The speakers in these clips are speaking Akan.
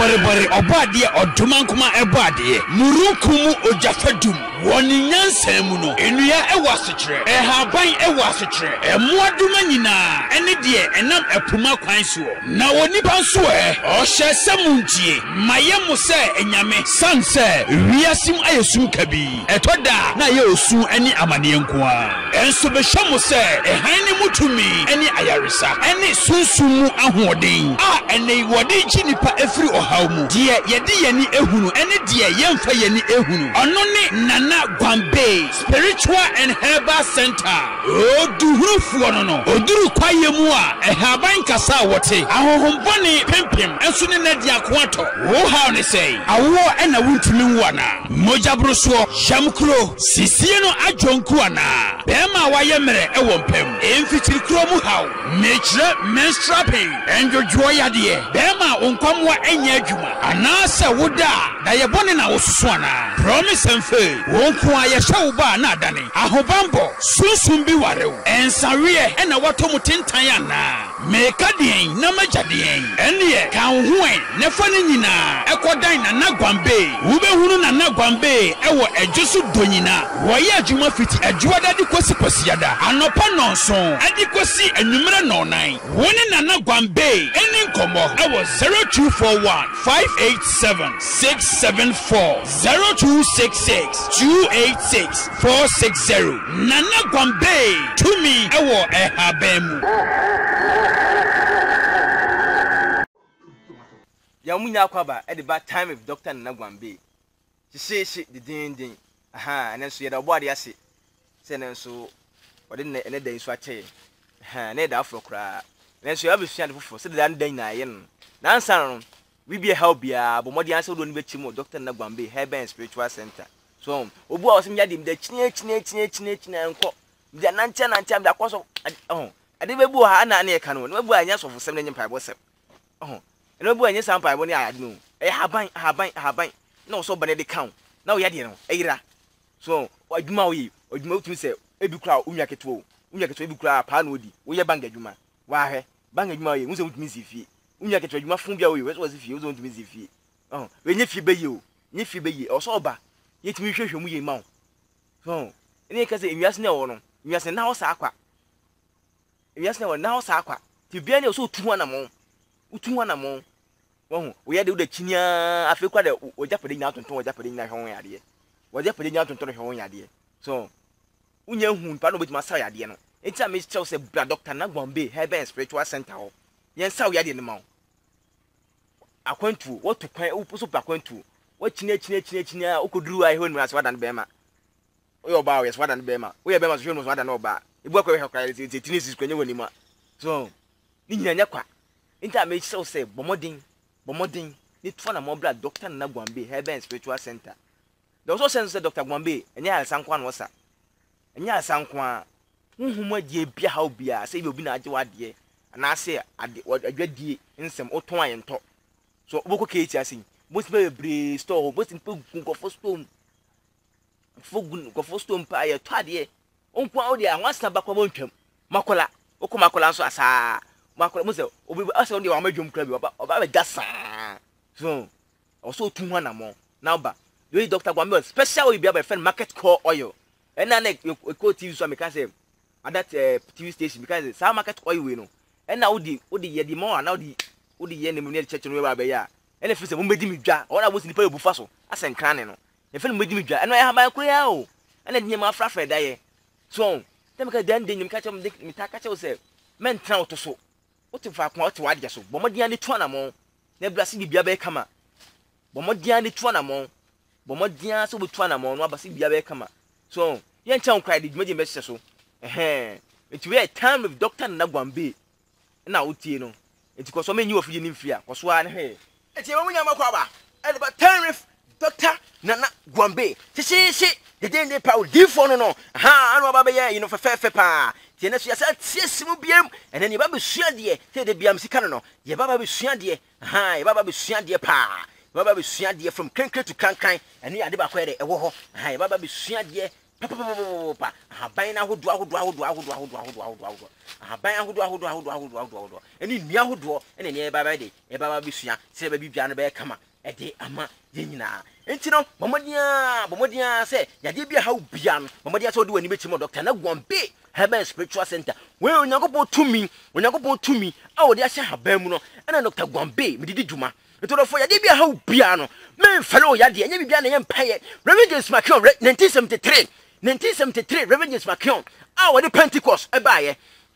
bɔrebɔre ɔbɔadeɛ ɔdomankoma ɛbɔadeɛ murukumu ojafadum wɔne nyansa mu no enua ɛwɔ asekyerɛ ɛhaban ɛwɔ asekyerɛ ɛmoadoma nyinaa ɛne deɛ ɛnam ɛpoma kwan so na onipa nso ɔhyɛ sɛ muntie mayɛ mo sɛ enyame san sɛ wiasim ayɛ sum kabi ɛtɔda na yɛ osu ɛne amaneɛ nkoa ɛnso bɛhyɛ mo sɛ ɛhan ne mutumi ɛne ayaresa ɛne sunsum mu ahoɔden a ɛne wɔde nkyi nipa efiri ɔhaw mu deɛ yɛde yɛni ehunu ɛne deɛ yɛmfa yɛni ehunu ɔno ne Nana Gwambe Spiritual and Herbal Center oduhurufoɔ no oduru kwaye mu a ɛhaban kasa wɔte ahohombɔne pempem ɛnso ne nadi akoatɔ wo haw ne sɛ awo ɛna wuntumi nwana mojabrosoɔ shamkuro sisie no adwonku ana bɛma wayɛ mmerɛ ɛwɔ mpam emfitiri kuro mu haw mekyerɛ menstrual pain ɛndwodwo yadeɛ bɛma onkwamwa ɛnyɛ adwuma anaasɛ woda da yɛbɔne na wososo ana promise mfe wonko ayɛhyɛ wo ba na adane ahobambɔ sunsum bi warew ɛnsareɛ ɛna wɔtɔ mu tentan ana meka deɛn na magya deɛn ɛneɛ ka wo ho ne fa no nyinaa ɛkɔdan Nana Gwambe wobɛhunu Nana Gwambe ɛwɔ adwo so do nyina wɔyɛ adwuma fiti adwoada de kosi kwasiada anɔpa nɔnson ade kosi anwummerɛ nɔnan wone Nana Gwambe ɛne nkɔmmɔ ɛwɔ 0241 587 674 0266 286 460 Nana Gwambe tumi ewo ehabemu ya munya kwaba e de ba time of Dr. Nana Gwambe she the din aha and so ye da boade ase se ne so wode ne dan so ache aha ne da afro kra ne so ya be sua de fofo se de dan na ye no nansa no we be help bia bo modi anse do no be chimo Dr. Nana Gwambe Herbal and Spiritual Center so obu a wasem yadim da chine enko bia nanche am da kwaso ade bebu ha na na e ka no bebu anya sofo sem na nyem paibo sem eno bebu anya sam paibo ne ayade no e haban na so bane de kan na wo yade no eyira so adwuma utumi se ebi kura unwa keto ebi kura pa na odi wo ye banga adwuma wa hwe banga adwuma wo ye unse utumi sifie unwa keto adwuma fun bia wo ye wo sifie wo utumi sifie we nye fie beyi o nye fie beyi o so oba yetimi hwehwe mu ye ma wo so ene ka se enwiase na wo no enwiase na wo sa akwa enwiase na wo na wo sa akwa ti bia ne o so tu anamo utu anamo wo ye de wo da chinia afi kwa de o japade nya tonton o japade nya hwon yade wo japade nya tonton hwon yade so unya hu pa no betima sa yade no enti a me tell se bra Dr. Nana Gwambe Herbal and Spiritual Center ho yen sa yade ne ma wo akwantu wo to kwan wo so pa akwantu wo chine okoduru ai ho nu aswada ne bema wo ba wo aswada ne bema wo ye bema so hwe no aswada ne oba ebu akwa hwe kwa tini sis kwanye woni ma so ni nyanya kwa nta me tell say bomodin ni tfo na mo bra Dr. Nana Gwambe Herbal and Spiritual Center there also sense say Dr. Gwambe enya alsankwa no sa enya alsankwa hunhuma die bia ha obia say bi obi na age wade ana say adwadie nsem oton ayento so oboko keeti asin most be store most go for stone pa ya twade onko awde anwasa bakwa bontwam makola okomakola so asa makola mo se obi asa onde wa madwom kra bi oba be gasa so also tu hwana mo now ba the Dr. Gwambe special we be by friend market core oil and na ko TV so make say that TV station because some market oil we no and now odi ye di mo na odi ye ne mu ne church no we ba ya ene fi se mo medi midwa ona bo sinipa ebufa so asen krane no e fi no medi midwa eno ya haban kura o ene nyem afrafra da ye so dem ka dan nyem ka chem mi ta ka che o se men tran oto so otu fa kwa otu wade so bomodian ni to na mo na brasi bibia be kama bomodian ni to na mo bomodian so betu na mo no abasi bibia be kama so yen chan cry di dwumaje message so it we time with Dr. Nana Gwambe na otie no enti ko so menyi ofie ni mfia ko so an he enti e munya makwa ba e ba time with Dr. Nana Gwambe shi the day pa di for no anu ba be ye you know fe pa tie na so yasa tiesimu biem and then ye ba be sua de te de biam sika no ye ba be sua de ye ba be sua de pa ye ba be sua de from krenkre to krankan and ye ade ba kwa de e wo ho ye ba be sua de papa haban na hodo haban ahodo eni nua hodo ene ne baba de e baba bisua se ba bibia no be kama e de ama ye nyina enti no bomodia se yade bia ha ubia no bomodia se odi wani bechi mo doctor na gwombe Heaven Spiritual Center we onyankopon tumi a odi ahye haban mu no ene Dr. Gwambe medidi djuma ento fo yade bia ha ubia no me felo yade enya bibia na ye mpaye Reverend James Makion 1973 Reverend James Makion a wadi Pentecost ebaye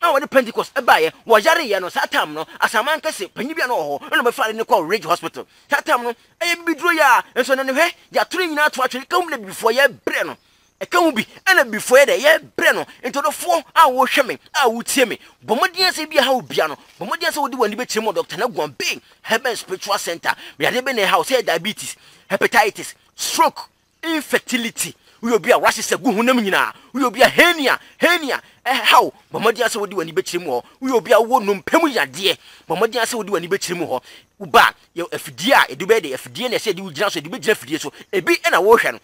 wo yare ye no satam no asaman kese panyi bia no ho no be fa ne call Ridge Hospital satam no eye bidro ya enso ne hwe ya turu nyina to atwe kam na before ye bre no e kan bi ana before ye bre no ento do fo a wo hwe me a wo tie me bomodian se bia ha obia no bomodian se wodi wani be chimo Dr. na Gwambe Heaven Spiritual Center we are be ne house diabetes hepatitis stroke infertility we obi a wahye se gu hunam nyina we obi a hernia how bomodian se wodi wani be chimo we obi a wo nompam yade bomodian se wodi wani be chimo ho uba yo afidie a edu be de afidie na se de ugina so de be gina afidie so ebi na wo hwe no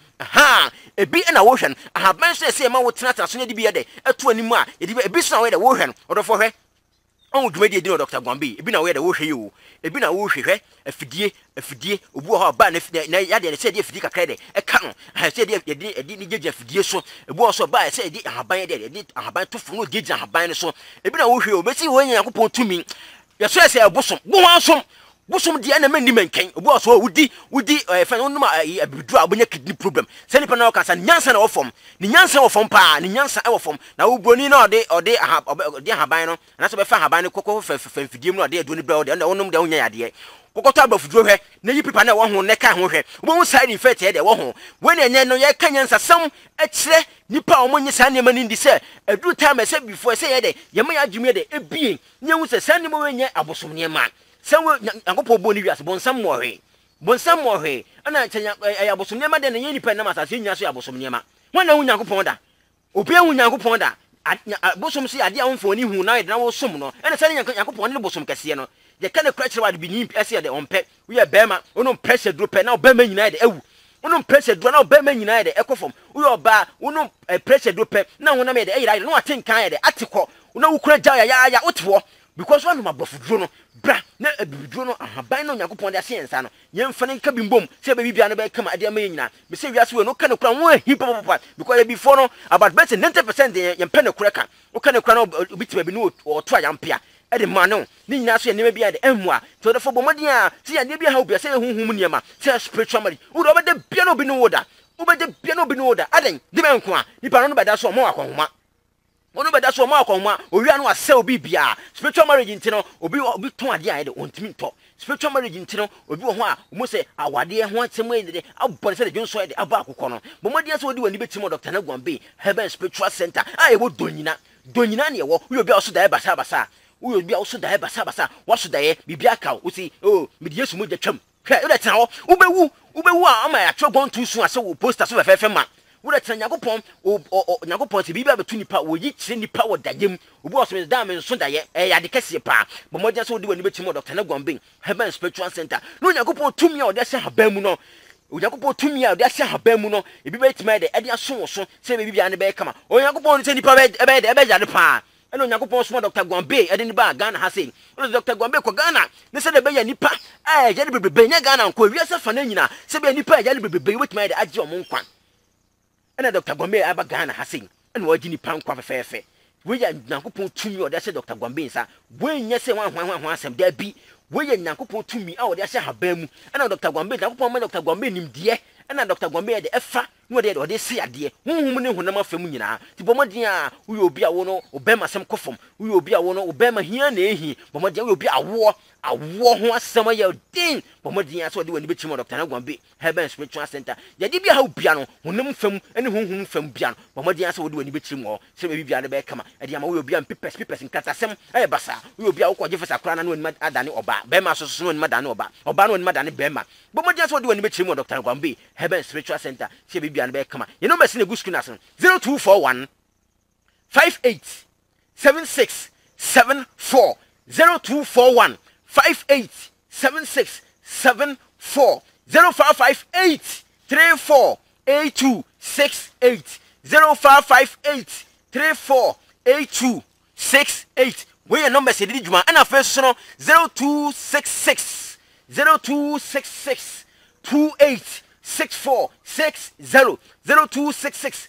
ebi na wo hwe no ahaban se ma wo tena so na de bi ye de eto animu a ebi so na wo de wo hwe no odofo hwe on dwumadi di no Dr. Gwambe ebi na wo de wo hwe yo ebi na wo hwe afidie obu ho ba na yade se de afidie kakra de eka no se de ni gege afidie so ebu so ba se de ahaban de ahaban tofo no gege ahaban so ebi na wo hwe yo besi wo Yakobon tumi yeso ese ebosom bo hansom bosom dia na mani menken obu so wudi fa no ma abidu abonya kidney problem se nipa na o kasa nyansa na ofom ni nyansa ofom pa ni nyansa e ofom na wo broni na ode haban no na so be fa haban no kokko fa fidiem no ode edu ni bra ode na wonum de wonya yade kokoto abafuduro hwe na yi pipa na wo ho ne ka ho hwe wo side effect ye de wo ho we na enye no ye ka nyansa sam e kire nipa o monye sa ne mani ndi se edu time se before se ye de ye ma ya dwumi de ebie nyewu se sa ne mo wenye abosom ne ma Sawo Yakobon boni wiase bonsam mo hwe ana kyanya abosom ne ma de ne nipa na masase nya so abosom ne ma wana hu Yakobon da obi hu Yakobon da bosom si ade a wonfoni hu na de na wo som no ene sane Yakobon ne bosom kase no ye ka ne krakere wa de bi ni ase de onpe we ye bema wono pressure drop na obema nyina de ewu wono pressure drop na obema nyina de ekofom we oba wono pressure drop na wona me de eyira no atenkan de atekọ wono wukura ja ya otwo because one ma bafuduro no bra na abibiduro no ahaban no Yakobon de asiensa no yemfane nka bimbom se be bibia no be kama ade ama nyina me se wiase we no ka ne kura won ahi papa because before no about 90% yempe ne kura ka o ka ne kura no obitima bi no oto ayampia e de ma no ni nyina so ye ne bia de emua to the for bomodin a se ya ne bia ha obia se hunhum niema se spiritual marriage wo do be de bia no bi no woda wo be de bia no bi no woda aden de be nko a nipa no be da so mo akonhoma wono beda so ma akonwa owia no ase obi bia spiritual marriage ntino obi ton ade aye de ontimi to spiritual marriage ntino obi wo ho a mo se awade ho atem ede abon se de dwonso ede aba akokọ no bomodi ase odi wani betimo Dr. na Gwambe Heaven Spiritual Center aye wo donyina ne wo wo obi a so da basa wo obi a so da basa wo so da ye bibia ka wo si me de Yesu mo jatwam hwe wo da tena wo ubewu a ama ya twogon tu su ase wo poster so fefe ma wo da tena Yakobon se bibia betu nipa wo yi kire nipa wo dagem obi o so me da me so da ye ya de kese pa bomodi ase odi wani betimo Dr. na Gwambe Heaven Spiritual Center no Yakobon tumi a ode ase haban mu no Yakobon tumi a ode ase haban mu no ebi betima de ade aso so se be bibia ne be kama Yakobon se nipa be jade pa eno Yakobon so Dr. Gwambe ade ni ba Ghana ha se Dr. Gwambe ko Ghana ne se de be ya nipa jade bebebe nya Ghana nko wiase fa na nyina se be nipa jade bebebe wetima de age omo nkwan ena Dr. Gwambe aba Ghana ha se ena waji nipa nkwa fefefe we ya Yakobon tumi ode ase Dr. Gwambe nsa we nya se wan asem da bi we ya Yakobon tumi a ode ase haban mu ena Dr. Gwambe Yakobon ma Dr. Gwambe nimdie ena Dr. Gwambe de efa no de ode se ade hunhum ne honam afam nyina ti bomodin a we obi a wo no obema asem kofom we obi a wo no obema hia na ehi bomodin we obi awo ho asem ya din bomodin a so de wani betimo Dr. na Gwambe Heaven Spiritual Center ya de bia ha obia no honam fam ene hunhum fam bia no bomodin a so de wani betimo se be bia ne be kama ade ama we obi am pepes nkata asem basa we obi a wo kwaje fesa kra na no wani adane oba bema so so no wani madane oba no wani madane bema bomodin a so de wani betimo Dr. na Gwambe Heaven Spiritual Center se be bia be kama you know me sine good screen as 0241 58 76 74 0241 58 76 74 0558 34 82 68 0558 348268 we your number say di juma and afeso no 0266 286460 0266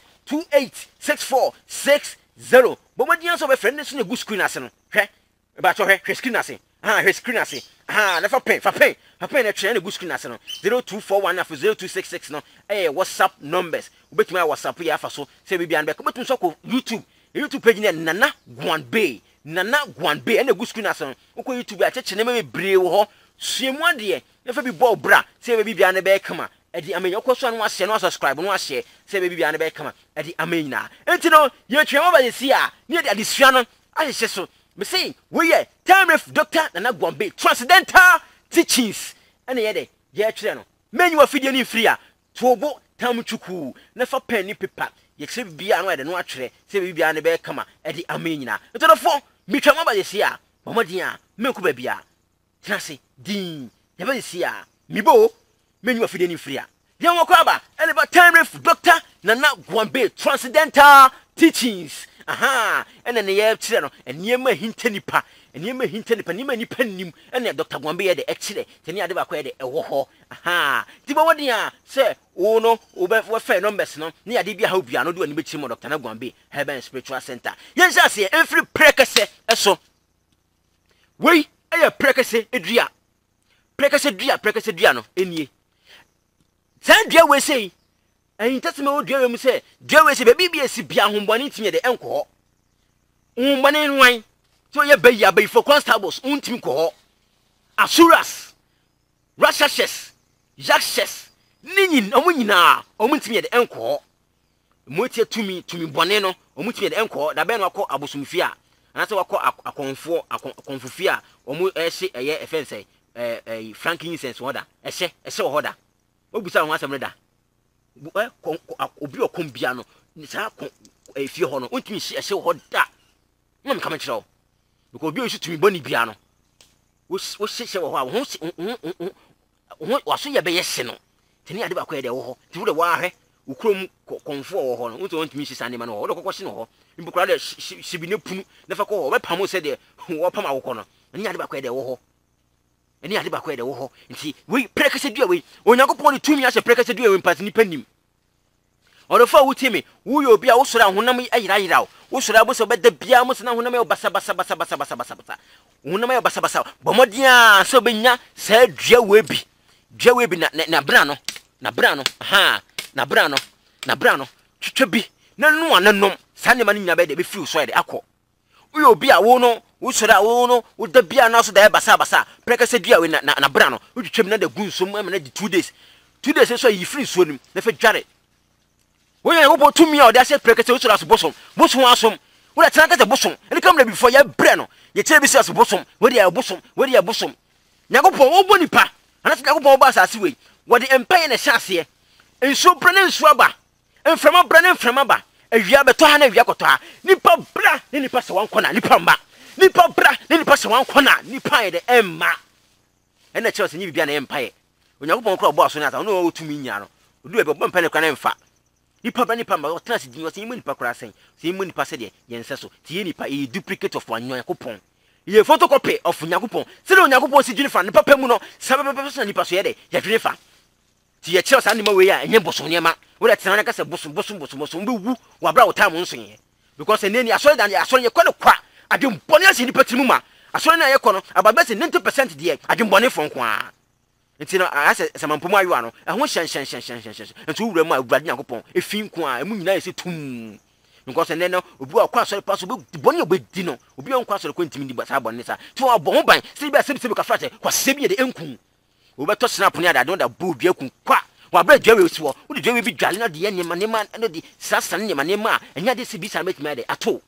286460 bomadian so be friend so na good screen ase no hwe ba to hwe screen ase hwe screen ase na fa pen na twen na good screen ase no 0241 after 0266 no WhatsApp numbers obetumi WhatsApp ya afa so se bibia na be obetumi so ko YouTube page na Nana Gwanbe na good screen ase no ko YouTube a cheche na me bre wo ho suemu ade na fa bi ball bra se bibia na be kama edi amen yokoso anu ase no subscribe no ase se bibia na be kama edi amen na enti no ye twema ba ye si a ne de adesua no ahye so me say we ye time of Dr. Nana Gwanbe transcendental teachings ene ye de ye twere no menyu afidie ni free a tobo tamchuku na fa pen ni paper ye se bibia no de no atwere se bibia na be kama edi amen na enti no fo me twema ba ye si a bomodin a menku ba bia tinase din ye ba ye si a mibo menyu afidie ni free a ye won aba eleba time of Dr. Nana Gwanbe transcendental teachings ene ne ye kire no eniyema hintenipa nipa nim ene Dr. Gwanbe ye de ekire tani ade ba kwa ye de ewo ho ti bo wodi a se wo no wo fe numbers no ne ade bia ha obia no do ani bechi mo Dr. Nana Gwanbe Heaven Spiritual Center yen sha se every prekese eso we eye prekese edua no enie san dua we sei ayin taseme wo dua we mu se dua we se be bibia si bia hombone tinye de enko hombone nwan so ye bayi abayi for constables untimi ko asuras rashashes jakshes ninyin omunyina omuntimi de enko motie tumi bone no omuntimi de enko da be no akọ abosumfi a anase wakọ akonfofie a omu ehye eye efense frankincense hoda ehye hoda obusa ho asem da obi okombia no sa efie ho no untimi ehye hoda no me kama kire because obi osu tumi boni bia no wo hye wo ho waso ye be yehye no tani ade ba kwa de wo ho ti wo de wa ahwe ukrom konfo wo ho no unto ntumi hye sane ma no wo de kokko hye no ho mbukura de shibi ne punu na fa ko wo be pamo se de wo pam awoko no ani ade ba kwa de wo ho nti we prekese dua we onyankopon ne tumi ahye prekese dua we mpati ni panim Odofa wutimi wo yo bia wo sora honam ayira wo sora bo se beda bia mo se na honam yo basa honam yo basa bomodia so benya sa dua we bi na bra no na bra no twetwe bi na no ananom sa ne ma nya be de be fiu so de akọ wo yo bia wo no wo sora wo no wo da bia na so da basa prekese dua we na bra no wo twetwe na da gunsom am na di 2 days so yi free so nim na fa dware when you go to me or that said prekese usura so bosom asom wo let tanka te bosom any come before ya bre no ye tell be say so bosom we dey bosom nyagopon wo boni pa anase nyagopon ba asase we wo de empire na hyase enso bre na enso aba enframa bre na enframa ba awia beto ha na awia koto ha nipa bra ne nipa se wanko na nipa mba nipa bra ne nipa se wanko na nipa ye de emma ena chelsea ni bibia na empire onyagopon kro bo aso na ta no wo tumi nya no odu e bo mpa ne kwa na mfa nipa ba nipa ma trans di wose yimu nipa kura sen se yimu nipa se de yense so ti ye nipa e duplicate of Yakopon ye photocopy of Yakopon se de Yakopon si junifa nipa pa mu no sabe so nipa so ye de ya junifa ti ye chira sa ni ma we ya enye boso niema wo de tena na ka se boso be wu wa bra wo time nso ye because eneni asori dan asori ye kwa no kwa adem boni asi nipa timu ma asori na ye kwa no ababe se 90% de adem boni fon kwa nti no ase samampomu ayo ano ehwo hyen nti wura mu awurade Yakopon efin ko a emu nyina yesi tum because ene no obi akwa asori paso boni obedi no obi onkwa asori ko ntimi di ba sa boni sa ti wo bo ho ban se bi sebi ka frate kwa sebi de enku obi to snap ni ada don da bu bi ekun kwa wa bra dwawe si wo wo de dwawe bi dwale na de ye nema no di sasan nema enya de sebi sa metimi ade ato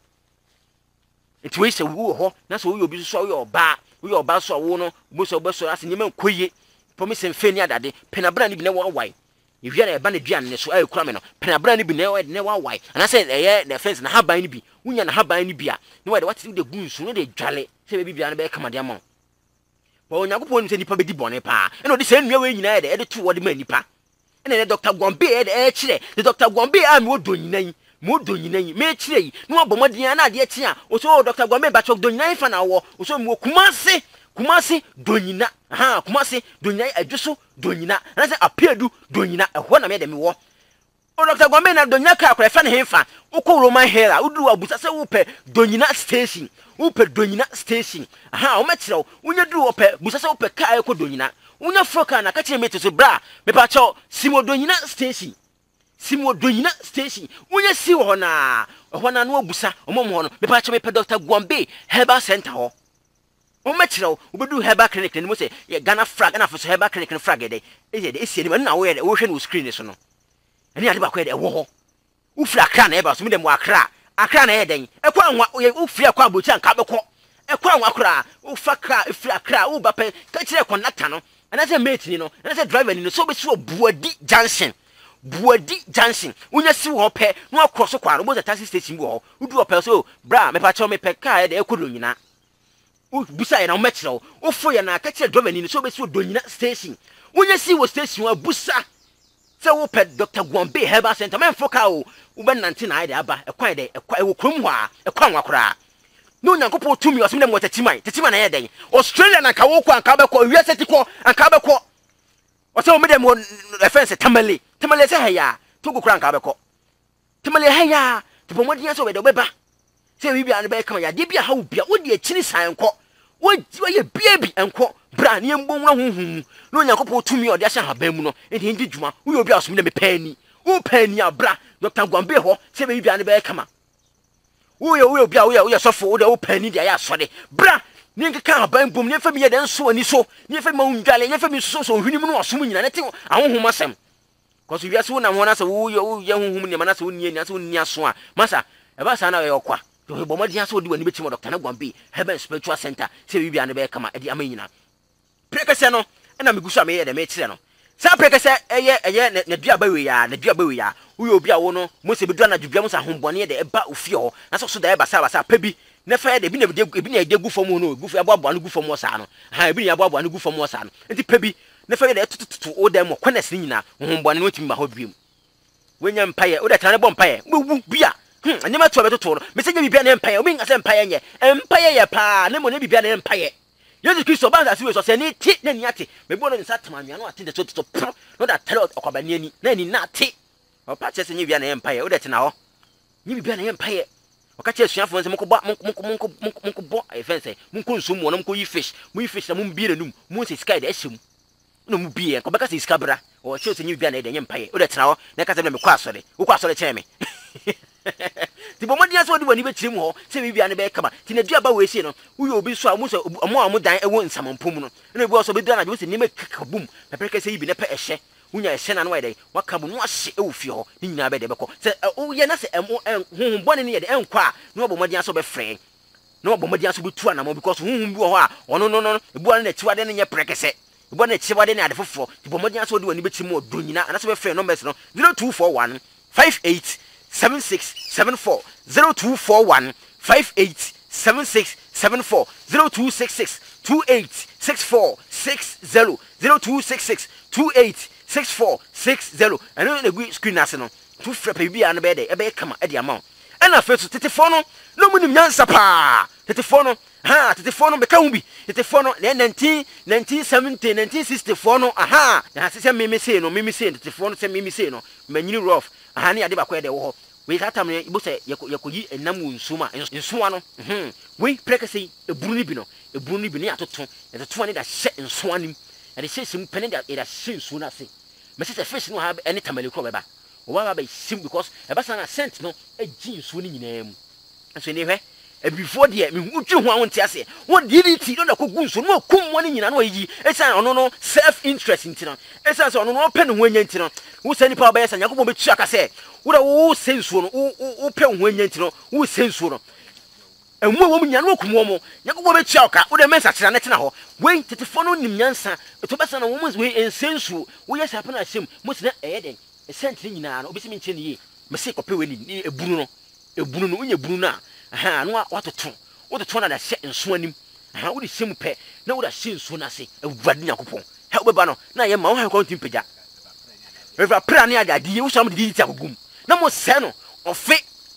nti we se wo ho na so wo obi so wo yo oba so wo no bo so oba so ase nema nkoye promise mfeni adade penabra ni bi na wawai yewia na eba na duan ne so ayi kura me no penabra ni bi na wawai anase eye na fence na haban ni bi unya na haban ni bi a ne wa de wati de gunsu ne de dwale se be bia na be kamade ama wo Yakopon se nipa be di bone pa ene odi se nnua we nyina de to wo de ma nipa ene ne Dr. Gwanbe e de kire de Dr. Gwanbe a me odo nyina yi mo donyina yi me kire yi no abomodin na de tia o so Dr. Gwambe Bachok donyina yi fa na wo o so mo kumase donyina kumase donyina adwoso donyina na se apedu donyina ehwo na me de me wo o Dr. Gwambe na donyina ka akora fa ne hemfa wo ko Roman Hera udu abusa se wo pe donyina station wo pe donyina station o me kire wo nya duru wo pe busa se wo pe ka ko donyina wo nya froka na ka kire me to so bra me pa cho simo donyina station wonya si wo na no abusa omom ho no me pa che me pe Dr. Gwambe Herbal Center ho o me kire wo bedu Herbal Clinic ni mo se ye Ghana flag na fo Herbal Clinic ni flag de esi ni na wo ye wo hwe no screen so no ani ade ba ko ye de wo ho wo fira Accra na e ba so me dem Accra na ye den e kwa anwa wo fira kwa abochi anka be ko e kwa anwa kra wo fa kra e fira Accra wo ba pe ka kire connector no ana se mate ni no ana se driver ni no so be so Buadi Johnson unya si wo pe no across kwa no bo taxi station bo ho udu o pe so bra me pa che me pe ka de ekodo nyina u busa ye na me kire wo fo ye na ka kire driver ni so be so do nyina station unya si wo station wa busa se wo pe Dr. Gwambe Herbal Center me fo ka o u be nante na ide aba ekwan de ekwa krom ho a ekwan wa kora no nyankopɔ tumi o so me mo tetima na ye den Australia na ka wo kwa anka be ko wiase ti ko anka be ko o se o me dem reference Tamale se heya to go kran ka beko Tamale heya to pomodian so we do beba se wi bia ne be kan ya de bia ha wo bia wo de akini san ko wo ye bia bi enko bra ne mbonwura honhum no Yakopɔ tumi o de ahya ha ba mu no e de ndi djuma wo ye bia so me me pani wo pani abra Dr. Gwambe ho se wi bia ne be kama wo ye bia wo ye sofo wo de wo pani de ya asode bra ni nkeka ha ba mbom ne fa mi ye de nso ani so ne fa ma undwale ne fa mi so hwini mu no asom nyina ne te ahonhom asem Cause we are soon and one as a young woman, and as a near swan. Massa, a bass and a qua. To the Bomadian so do any bit of Dr. Gwambe, Heaven Spiritual Center, say we be on the back come at the Amina. Precasano, and I'm Gusame, the Matrano. Some precasa, a year, the Diabuya, we will be a wono, most be done at Jubiamus and Humbonia, the Eba Ufio, and so the Basava, Pebi. Never had been a good for Mono, good for about one good for Mosano. I have been about one good for Mosano, and the Pebi. Never get to all them or Quenesina, whom one waiting my whole dream. When you're empire, or that kind of bumpire, woo beer. I never told to told, Mr. Be an empire, wing as empire, pa, never maybe be an empire. You're the Christo Band as you was any tit, then yati, my brother in Satman, you know, I think the sort of not that tell or Cabani, nanny not tit. Or patches and you be an empire, or that now. You be an empire. Or catch a chef for the Monko, I fancy, Munko Sum, one Munko fish, we fish the moon beer and moon, moon sky the issue. No be and Cobacas is Cabra, or choosing you be an empire, or that's now, Nakazam Quasole, who Quasole Chemi. The Bomadians will do when you bet him more, say we be an Ebekama, Tina Jabba way, you know, we will be so almost a more die a wound some Pumuno, and it will also be done at using name a kaboom, a precase even a pair share, when you're a shen and way, what cabin was Ofio, Nina Bedeco, said, oh, yes, and whom one in the enquire, no Bomadians will be free. No Bomadians will be two animal because whom you are, or no, one that you are in your precase. Bonnet Chivade at the 4 the Bomadians will do any bit more Dunina, and that's a fair numbers 0241 587674 0241 587674 0266 286460 0266 286460 and on the screen national to frappe be an bed a come at the amount. And I first to Tetefono, no money Yansapa, Tetefono. Ha, Tetefono Becambi, Tetefono, 1970, 1964, aha, na sisi mimi seno, Tetefono se mimi seno, menu rough, ahani adiba kwa de wo. We that me ibo se yakoyi enamu nsuma, nsuwa no. We prekase eburu bi no ne atoto, etoto ne da hye nsuwa nim. E de hye sim pene da e da hye nsuwa na se. Me se fish no have any tamale kro beba. O wa ba sim because e ba sana scent no e gi nsuwa ni nyina mu. So ne hwe before the me wutwi ho awon tiase won DDT no na kogu nso no kum woni nyina no yi esan ono no self interest ntino esan so ono no pe no ho anya ntino wo sani pa ba yesa Yakobɔ betu aka se wo da wo sensuo no wo pe ho anya ntino wo sensuo no emu wo mu nyana wo kum wo mo Yakobɔ betu aka wo da mensa kira na tena ho we tetefo no nim nyansa to besa na wo mu we ensensuo wo yesa pa na ahyem mo sina den esentri nyina no obesi mi nche ne yi me se kope we ni ebunu no unya bunu na aha no watoto wototo na da hye nso anim aha wo de hyem pe na wo da hye nso na se awuade Yakobɔ he wo beba no na ye ma wo han kwantim pagya refa pra ne ade ade wo sham de di ti akogum na mo se no ofe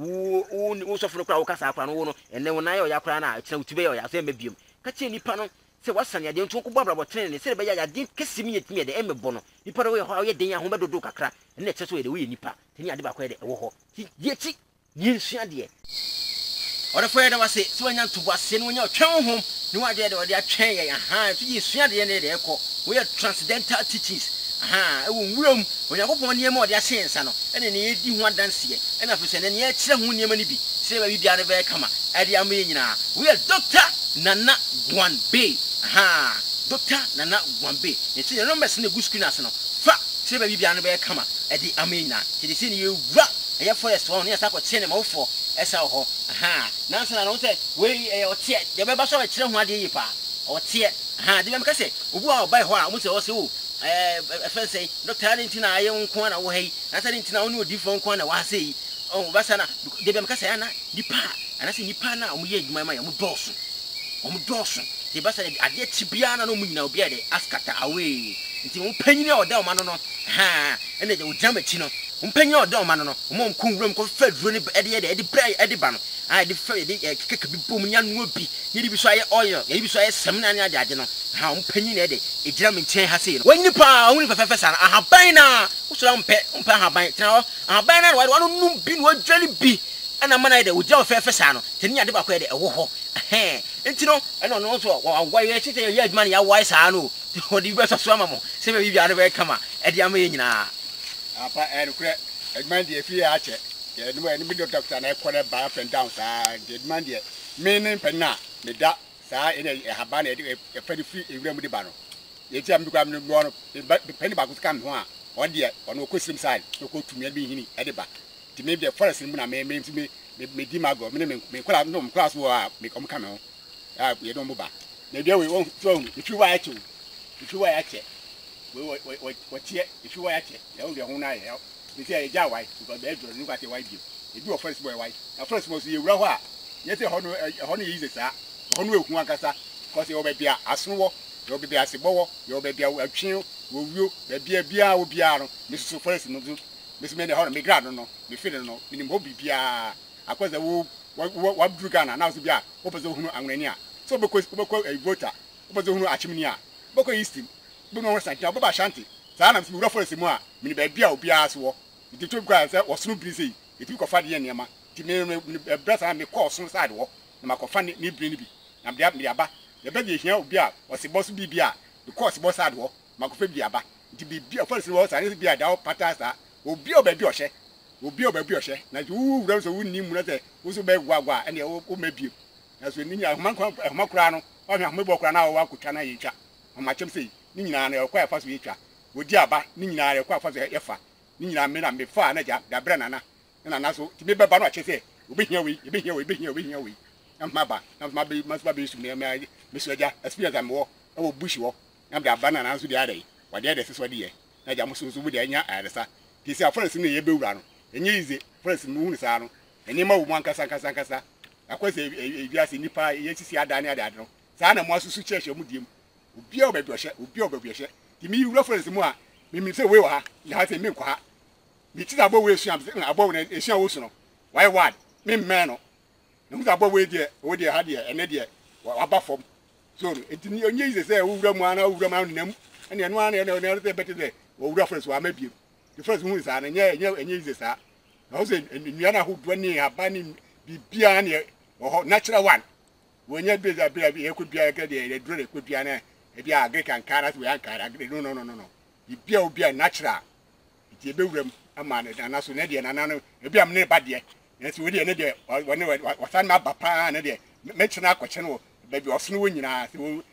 wo so fro kra wo kasa akra no wo no ene wo na ye yakra na a kira utube ye ya so emebiem ka che nipa no se wasane ade ntu ko bobrabo tene ne se be ya de kesimi yetimi ye de emebo no nipa no wo ye den ahoma dodo kakra ene che so ye de wo ye nipa teni ade ba ko ye de wo ho ye ti ni nsua de ora fo ye na wase se wanya ntubo ase no nya otwen hom ni wa de ode atwen ye aha ti ye sua de ne de ekọ wo ye transcendental teachings aha ewo nwuram Onyankopon niam ode ase nsa no ene ne yedi ho adanse ye ena fo se ne ye kire ho niam ni bi se ba bibia ne be kama ade am ye nyina wo ye Dr. Nana Gwambe aha Dr. Nana Gwambe enti ne numbers ne gu screen ase no fa se ba bibia ne be kama ade am ye nyina ti de se ne ye wura eye forest one ne asa ko kire ne mawfo esa ho aha nansa na no se we o tie de be ba so kire ho ade yi pa o tie aha de be mka se obu a obai ho a mo se o se o say Dr. Adentina aye nko na wo hei na sa dentina woni odi fo nko na wa sei o ba sa na de be mka se ana nipa ana se nipa na o mo ye adwuma ma ya mo doso de ba sa ade tibia na no mo nyina obi ade askata awe nti mo panyini o da o ma no ha ene je o jama chi no mo panyini o da o ma no mo nko nwuram ko faduro ni ede pray ede ba no a de fa de keke bi bom nya no obi ni bi so aye oil ye bi so aye sem na ade ade no ha mo panyini ede ejira me nchen ha sei no wani pa woni fa sa ahaban na usura mpe ahaban tena ahaban na wa no num bi no adwali bi ana mana ede o jira fa sa no teni ade ba ko ede ewo ho enti no eno no so wa ye chite ye adman ya wa sa no odi be so ama mo se be bibia no be kama ede ama ye nyina apa kure adman de fi ya che ye no eni bi doctor na ekore ba up and down sa adman de me ne penna me da sa ene haba na e fa di fi ewura mu di ba no ye ti am bi kwa me no penni ba ko ska me ho a on de on ko sim side ko tumi bi hini ede ba ti me be forest mu na me di mago me kwala no class wo a me kom kame ho ah ye do mo ba na bia we won so ifi wa yache we tie ifi wa yache ya wo de ho na ye me say ja wai because be do ni kwate wai bi e bi o first boy wai na first mo so ye wura ho a ye say ho no ye sa ho no ehu akasa because ye be bia asonwo ye be bia asebowo ye be bia atwen wo wio be bia wo bia no me so first no so me ne ho no me grad no me feel no me mo bia akwaza wo Ghana na so bia wo pese hunu anwani a so beko voter wo pese hunu achimni a beko east bu no sa tia baba shanti sa na mi reference mu a mi ba bia obi aso wo ti to kwa se wo sunu bri sei e bi ko fa de niam ti me brasa me call sunu side wo na makofa ni bri ni bi na mi aba ye be de hia obi a wo se boss bi bia the course boss side wo makofa bi aba ti bi bia first wo sa ni bia da pata sa obi o ba bi ohye obi ohye na wu wura so wunni mu na se wo so be gwagwa ene wo mabie na so ni nya ahoma kura no o hwa ahoma bo kura na wo akotwa na ye twa ma chem sei ni nyina na ekwa afa so ye twa wodi aba ni nyina na ekwa afa so ye fa ni nyina me na me fa na ja da bra na so ti me beba no ache se obi hia we amma ba na ma be su me so ja experience am wo e wo bush wo na da ba na so di ade wade ade se so de ye na ja mo so bu de anya aresa ti se afore se ne ye bewura no enye ize first mu hu sa no eni ma wo mu ankasa akwese ewiase nipa ye sisi adane ade no sa na mo asusu church mu diem obi o ba bi ohye ti mi reference mu a mi se we wa ha ya se mi nkwa ha mi ti abo we esuam se abo we esuam wo su no why word mi me no mu abo we de o de ha de ene de wa ba fom so enti ni onye ize se wo wura mu ana wo wura ma nam ene eno ana ene de bete de wo reference wa ma bi the first mu sa na enye ize sa na so nua na ho do ni abani bibia na ho natural one wonya beza bia e ko bia ka de dro e ko bia na e bia agri kan kara so ya kara no bibia obia natural ti e bewuram ama na so na de na no e bia me ne ba de e so we de ne de woni wasan ma ba pa na de me chena akwache no ba bi osno wo nyina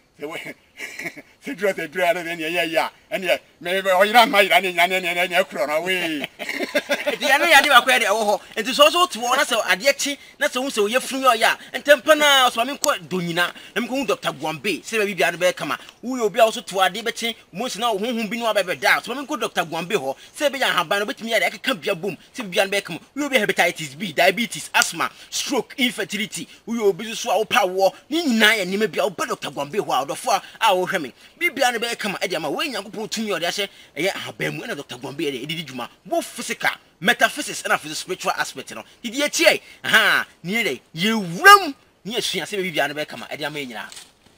se dro na de ya ene me o yira ma yira ne nya kro na we dia no ya de ba kwa de wo ho enti so to wo na se ade chi na se hu se ye funu yo ya entempa na so me ko donyina em ko Dr. Gwambe se ba bibia no be kama wo obi a so to ade be chi mo se na honhom bi no ba be da so me ko Dr. Gwambe ho se be ya haban no betimi ya de aka bia bom se bibia no be kama wo obi hepatitis B, diabetes, asthma, stroke, infertility wo obi so a wo pa wo ni nyina ya ni me bia wo Dr. Gwambe ho a do fo a a wo hwɛ me bibia ne be kama e de ama we Nyankopɔn tumi ode ahye eye ahabamu na Dr. Gwambe e de dwuma bo physical metaphysics and spiritual aspect no didi etie aha ne ye wuram ne asua se bibia ne be kama e de ama nyina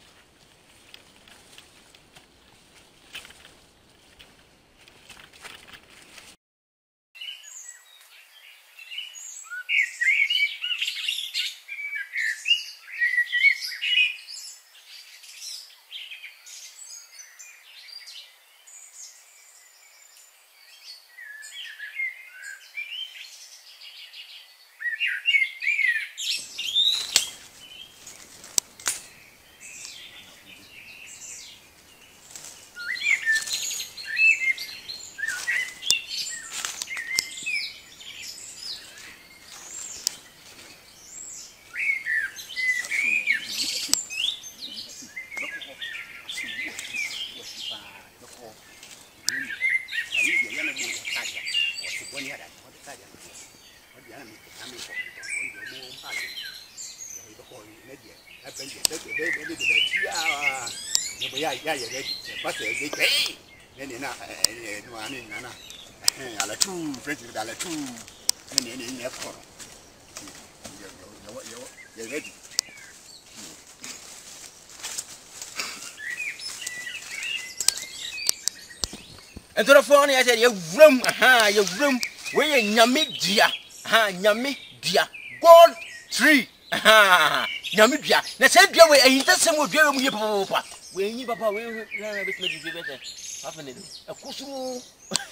and to the phone, I said, you room, your room, where you nyami dia, nyami dia, gold tree, nyami dia. Na said, you were a interesting with your papa. When you papa will make you better. Happening a coastal,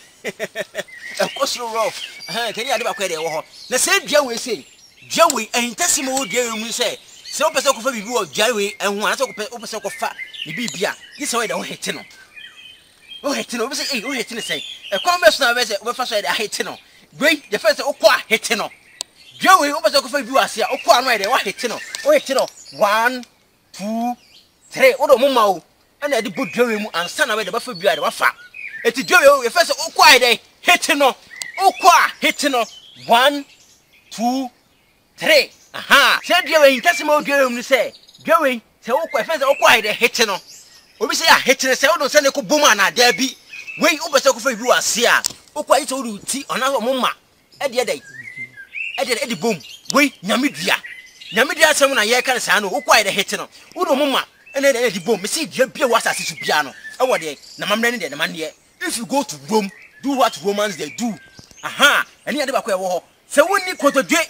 a coastal rough. Can you have a query? Na said, you will say, Joey, a interesting with your say, so person of you, Jerry, and one of fat, the bibia. This way, don't hate him. Oh, hitting over say, oh, hitting say. A converse now, we first said I hate no. Great, the first Oqua hitting no. Joey over the you are here, Oqua, right there, what hitting no. Oh, hitting no. 1, 2, 3, Odo Mumo, and I did put Joey and son away the buffet beer, the wafa. It's Joey, the first Oqua day, hitting no. Oqua hitting no. 1, 2, 3. Aha, said Joey, Cassimo Joey, say, Joey, say Oqua, first Oqua day, hitting no. Obi say a hitting say o don say ne ko boma na da bi we obi say ko fa bi wase a o kwa ite o du ti ona so moma e de e de bom we nyamedua sem na ye kan sa no o kwa ide hitting no o do moma e na de bom me see dia bia wasa se su bia no e wo de na mamre ne de man de if you go to Rome do what Romans they do aha eni ade ba kwa e wo ho se woni kotodwe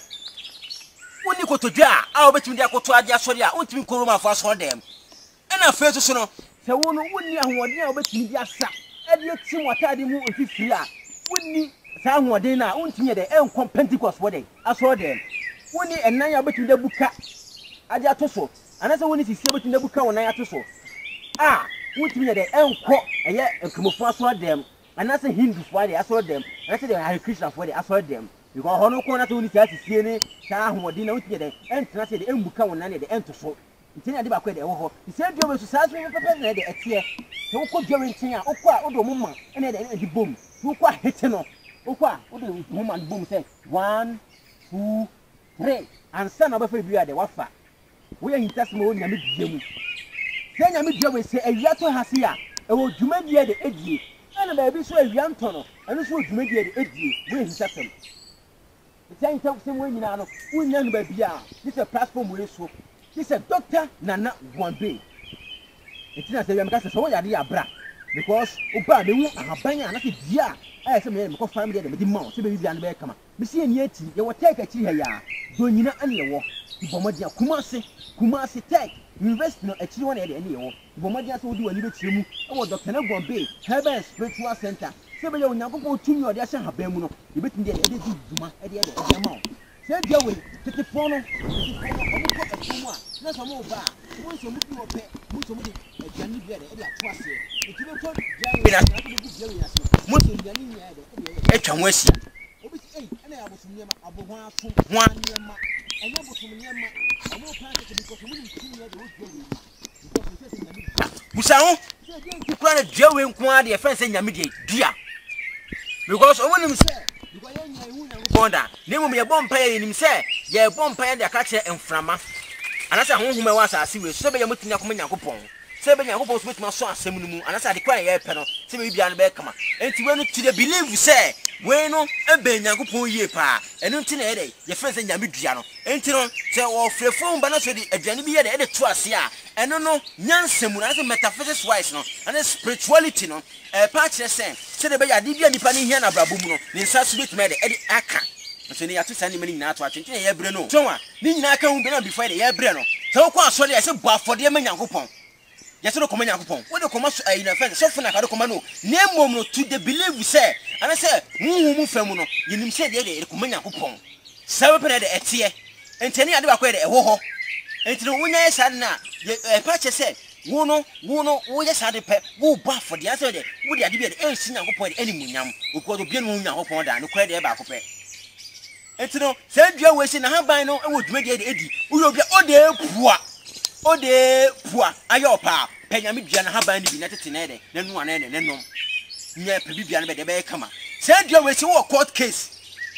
a obetimi de akoto ade asori a ontimi ko Roma afo asori dem e na fe so no se wono wonni ahoden a obetimi di asa e de tim watade mu ofifiri a wonni sa ahoden na ontimi de enkon Pentecost wo de asori dem wonni enan ya obetimi de buka ade atoso anase wonni sisi obetimi de buka wonan atoso a wontimi de enko eye enkomofo asori dem anase Hindu fo de asori dem anase de Hare Krishna fo de asori dem because hono ko na to wonni sisi ni sa ahoden na wontimi de entena se de embuka wonan de entoso ntini ade ba kwa de wo ho se dio be so sa so pepe na de etie se wo ko dio ntin a wo kwa wo do moma na de di bom wo kwa hete no wo kwa wo do moma di bom say 1 2 3 ansa na ba fa bia de wafa wo ya hintasmo wo nyame diemu se nyame dio we se awia to hase a e wo dwuma die de edie na ba bi so awia nto no eno so dwuma die de edie wo hintasem se hintasem wo nyina no wo nya no ba bia this a platform we so. This is Dr. Nana Gwambe. It's not saying because so ya dia bra because oba me wu ahaban ya na se dia I say me ko family de me di ma so be bia na be kama me see eni ati ye wo take achi ha ya do nyina ane ye wo ibomadia kumase tech university no achi wona ye de ane ye wo ibomadia so di wani be tiremu e wo Dr. Nana Gwambe Herbal Spiritual Center se be ye onyankopɔ tumi ode ahye haban mu no e betimi de e de duma e de ma se dia we tete fon no na so mo ba mo so mu bi ope mo so mu de aduane bi e de ato ase etime to jawe na de bi jawe na so mo so aduane ni e de etwa ho asia obi sei ana ya bosom niema aboho aso ho niema enya bosom niema omo pa ke bi ko so mu ni tumi e de wo jawe because se se nyame busa ho se de nkura na jawe nko ade e fa se nyame de dua because omo nim se because ye nya hu nya bonda nemu ye bompa ye nim se ye bompa ye de aka kire enframa anasa honhoma wa asase we so be ye mutuni akoma Nyankopon say be Nyankopon so betuma so asem no mu anasa de kwan ye pe no say be bia no be kama enti we no to the believe say we no ebe Nyankopon yie pa enu nti na ye de ye fe say nyame dua no enti no say wo frefo mba na so de aduane bi ye de to ase a enu no nyansem na say metaphysics wise no and spirituality no pa kire say de be ya de bia nipa ni hia na brabo mu no ni nsa so betuma de aka so ni atu sani mani nyina ato a twentwe ye bre no so wa ni nyina aka hu be na before de ye bre no so wo kwa so de say bo afode ma Nyankopon yesero koma Nyankopon wo de koma so ayi na fe so funa ka de koma no na mom no to the believe say ana say mu fam no yenim say de koma Nyankopon sabe pe na de etie enteni ade ba ko de eho ho enteni wonya ye sad na pa che say wo no wo ye sad pe wo bo afode ya say de wo de ade bi de ensi Nyankopon de animunyam wo do bi no Nyankopon da no kra de ba ko pe entino say dua we si na haban no e wo dwumade de edi wo bi o de pua ayo pa penyame dua na haban ni bi na tete na de na nu ana ne nom nya pe bibia na be de be kama say dua we si wo court case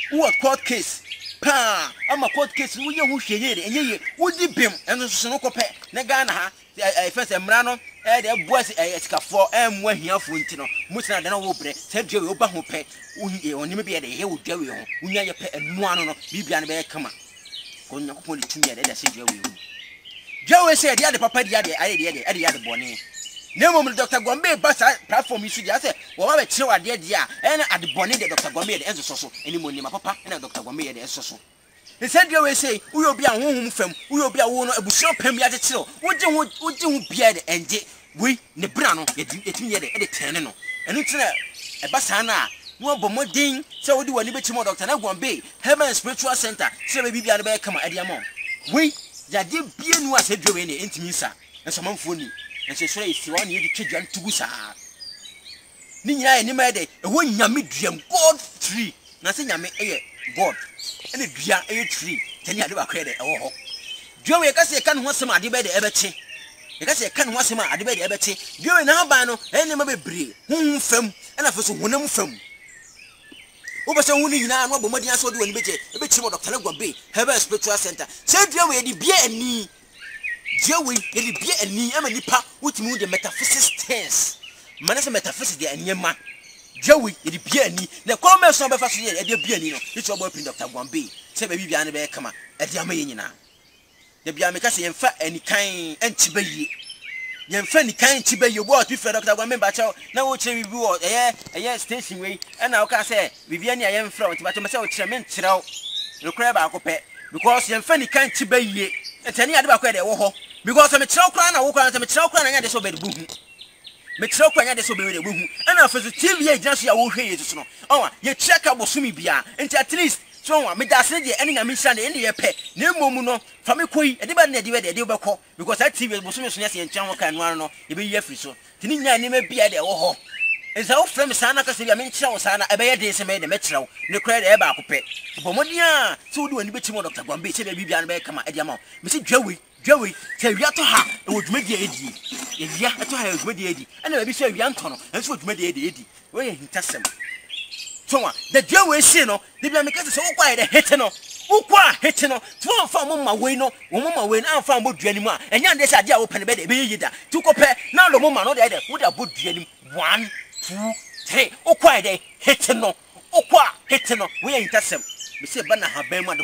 pa ama court case wo ye hu hweye de enye wo di bem eno so no ko pe na Ghana ha first emra no de boas esikafo emu ahiafo ntino mutina de na wo bre say dua we wo ba ho pe onime bi de he wo dua we ho unya ye pe enu ano no bibia na be kama ko Nyankopon le tumi de say dua we ho Joe said, "The papa, the other bonnie." No moment, Dr. Gombe, but platform you should just say, "Well, I tell you, dear, and at the bonnie, Dr. Gombe, the answer so any money, my papa, and Dr. Gombe, the answer so." He said, "You will say, we will be a home from, we will be a woman, a bush of Pemmy at the chill. Would you be at the end? We, Nebrano, it me at the tenno, and it's a basana." No more ding, so we do a liberty more Dr. Gombe, Heaven Spiritual Center, so maybe be at the back, come at the amount. We. Ya de bia nu ase dwe ne entimi sa enso manfo ni enso so e si won ye de twedwan tugu sa ni nyina ye ni ma de e ho nyame duam god tree na se nyame ye god ene dua ye tree tani ade ba kre de e wo ho dwe we ka se ka no ho sema ade be de e beti e ka se ka no ho sema ade be de e beti dwe we na ba no ene ma bebre hu fam ena fo so honam fam Obasa wuni nyina no abomadi aso de wani beje ebe chimo Dr. Gombe Heaven Spiritual Center say dua we de bia ani dua we de bia ani ama nipa wutimi de metaphysics things manase metaphysics de anyema dua we de bia ani na come so be fa so de bia ani no it obo pin Dr. Gombe say be bia ne be kama e de ama ye nyina de bia me ka se yemfa ani kan anti bayi yemfa ni kan ti bayi wo atu fe Dr. Gombe ba chawo na wo kire bibi wo eye station we na wo ka say bibia ni ayemfra wo ti ba to me say wo kire me nkirew no kra ba akopɛ because yemfa ni kan ti bayi entani ade ba ko de wo ho because me kirew kra na wo kra na me kirew kra na nya de so be de buhu me kirew kra nya de so be de buhu na afa so TV ye gina so ya wo hwe ye so no onwa ye check abosumi bia enti at least so wa me da se de ene nya me hia de ene ye pɛ na momu no fa me koi e de ba na de we de be kɔ because that TV bosumi so nya se nkyɛn ho kan no no e be ye free so tini nya ne ma bia de wo ho eza wo frame sana ka se bia me nkyerɛ wo sana e be ye de se me de me kyerɛ wo ne kra de e ba akopɛ bomodia so wo wani beti mo Dr. Gombe se bia no be kama e dia ma me se dwawe se wia to ha e wo dwumadi edi e wia to ha e dwumadi edi ana ba bi se wia nto no enso dwumadi edi wo ye hintasem so wa the dwawe se no de bia me ka se wo kwa de hete no ukwa hete no to fa mo ma we no wo mo ma we na fa mo duani mu a enya de se ade a wo pene be de be yida tu ko pe na lo mo ma no de wo da bo duani 1 2 3 ukwa de hete no ukwa hete no we ye hintasem me say bana haban mu the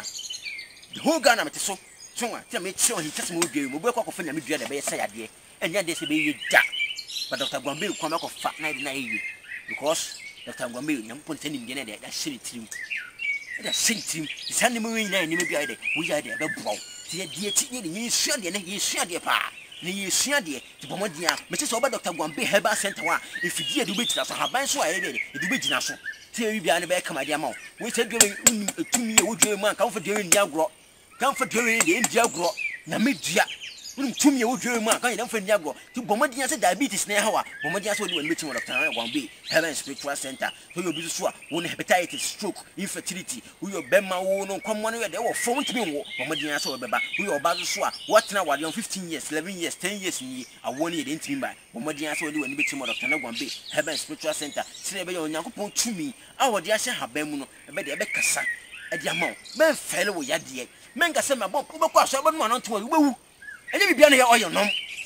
whole Ghana me so chunwa ti me chi o hintasem wo dua mu bo kwa kofa nya me dua de be say ade enya de se be yida but Dr. Gombe ko ma ko fa na de na yi because Dr. Gombe nyam pon tani mde na de da shiri tirim da shiri tirim sani mu wi na ni me bia de wo ya de be bow ti ya die ti ni ni sua de na ye sua de pa ni ye sua de ti bomodia me se so ba Dr. Gombe Herbal Center wa ifidie de be tira so haban so aye de be gina so ti e bia ne be kama de ama wo se dwe tumi e wo dwe mu an kan fa de ni agro kan fa de ni ndi agro na me dua wonum tumi e wo dwe mu an kan ye fa ni agro ti bomodia se diabetes na ha wa bomodia se wo ni mechi mo Dr. Gombe Heaven Spiritual Center so you be so a wo ne hepatitis, stroke, infertility wo yo bema wo no kwamo no ye de wo fo wotumi wo bomodia se wo beba wo yo ba so a what na wade on 15 years 11 years 10 years ni awoni ye de ntimi ba bomodia se wo ni mechi mo Dr. Gombe Heaven Spiritual Center se be yo Nyankopon tumi a wo de ahye haban mu no be de be kasa e de ama men fele wo ya de men ga se me bo ko aso be no no to wo wu enye bibia na ye oyo nom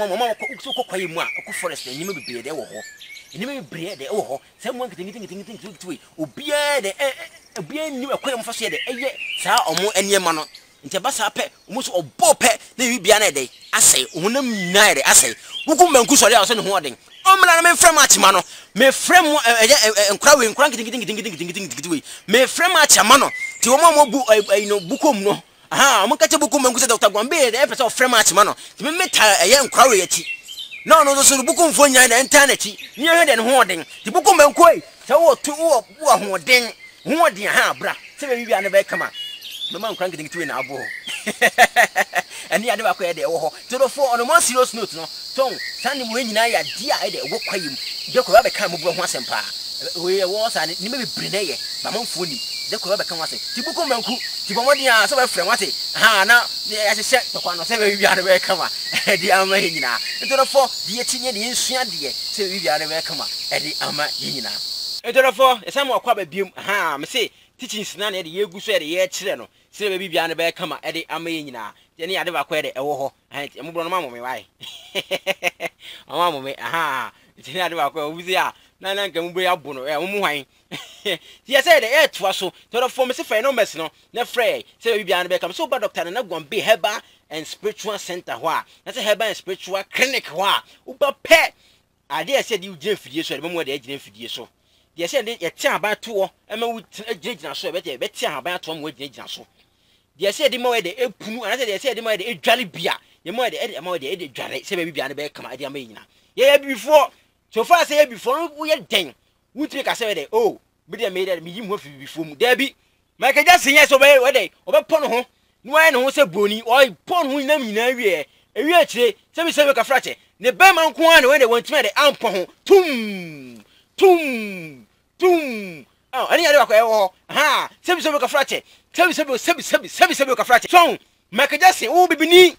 mama so kokwaye mu a ko forest enyima bebre de wo ho enyima bebre de wo ho se mo ngitingitingitingitingi obia de obia ni akwaye mo fa so ye de eye saa omo eniema no nti ba saa pe omo so obo pe na bibia na de asai honam nyina de asai wuku manku sori a so ne ho oden omla na me frame achima no me frame nkra ngitingitingitingi me frame achama no ti wo mo bu no bukom no aha mo kache bukom manku se Dr. Gwambe de person frame achima no ti me meta nkra we yachi no so bukom fo nya na internet ni ehwe de ne ho oden ti bukom manku ai se wo tu wo ho oden aha bra se be bibia na be kama mama nkran gidigiti na abo ani ade ba ko ye de wo ho to do for on more serious note no ton sane mo nyina ya dia e de wo kwayim de ko ba be kan mo bu ho asempa we wo sa ni me be brene ye ba mo mfoni de ko ba be kan wase ti buko manku ti bo modin a so ba frem wate ha na ya hye to kwa no se be bia de be kama e di ama nyina to do for de tinye de nsua de se be bia de be kama e di ama nyina e to do for e sam akwa ba biem ha me se teachings na na de ye gu so de ye kire no se be bia ne be kama e di ama nyina de ne ade ba ko de e wo ho ha mo bro no ma mo me wai ama mo me aha de ne ade ba ko obuzi a na nka mu be abo no e mo hwan ti say de e toa so to for me se fa no mess no na frey se be bia ne be kama so ba Dr. na Gwambe Herbal and Spiritual Center ho a na se Herbal and Spiritual Clinic ho a u ba pe ade e se di ugye fidie so de mo de agye fidie so de se de ye ti aban to wo e ma wu agye so e be ti aban to mo agye so de se de mo de epunu ana se de se de mo de edwale bia ye mo de mo de edwale se be bia ne be kama ade amayina ye before so far say before wo ye den wo tiri ka se de oh bi de me de me yim ho fi before mu da bi Michael Jackson yes obey we de obepon ho no ay no ho se broni o pon ho nyina wie ewie akire se bi se be ka frache ne be man ko an we de won timi de ampon ho tum oh ani ade akwa e wo ha se bi se be ka frache sebi ka frache so Michael Jackson wo bibini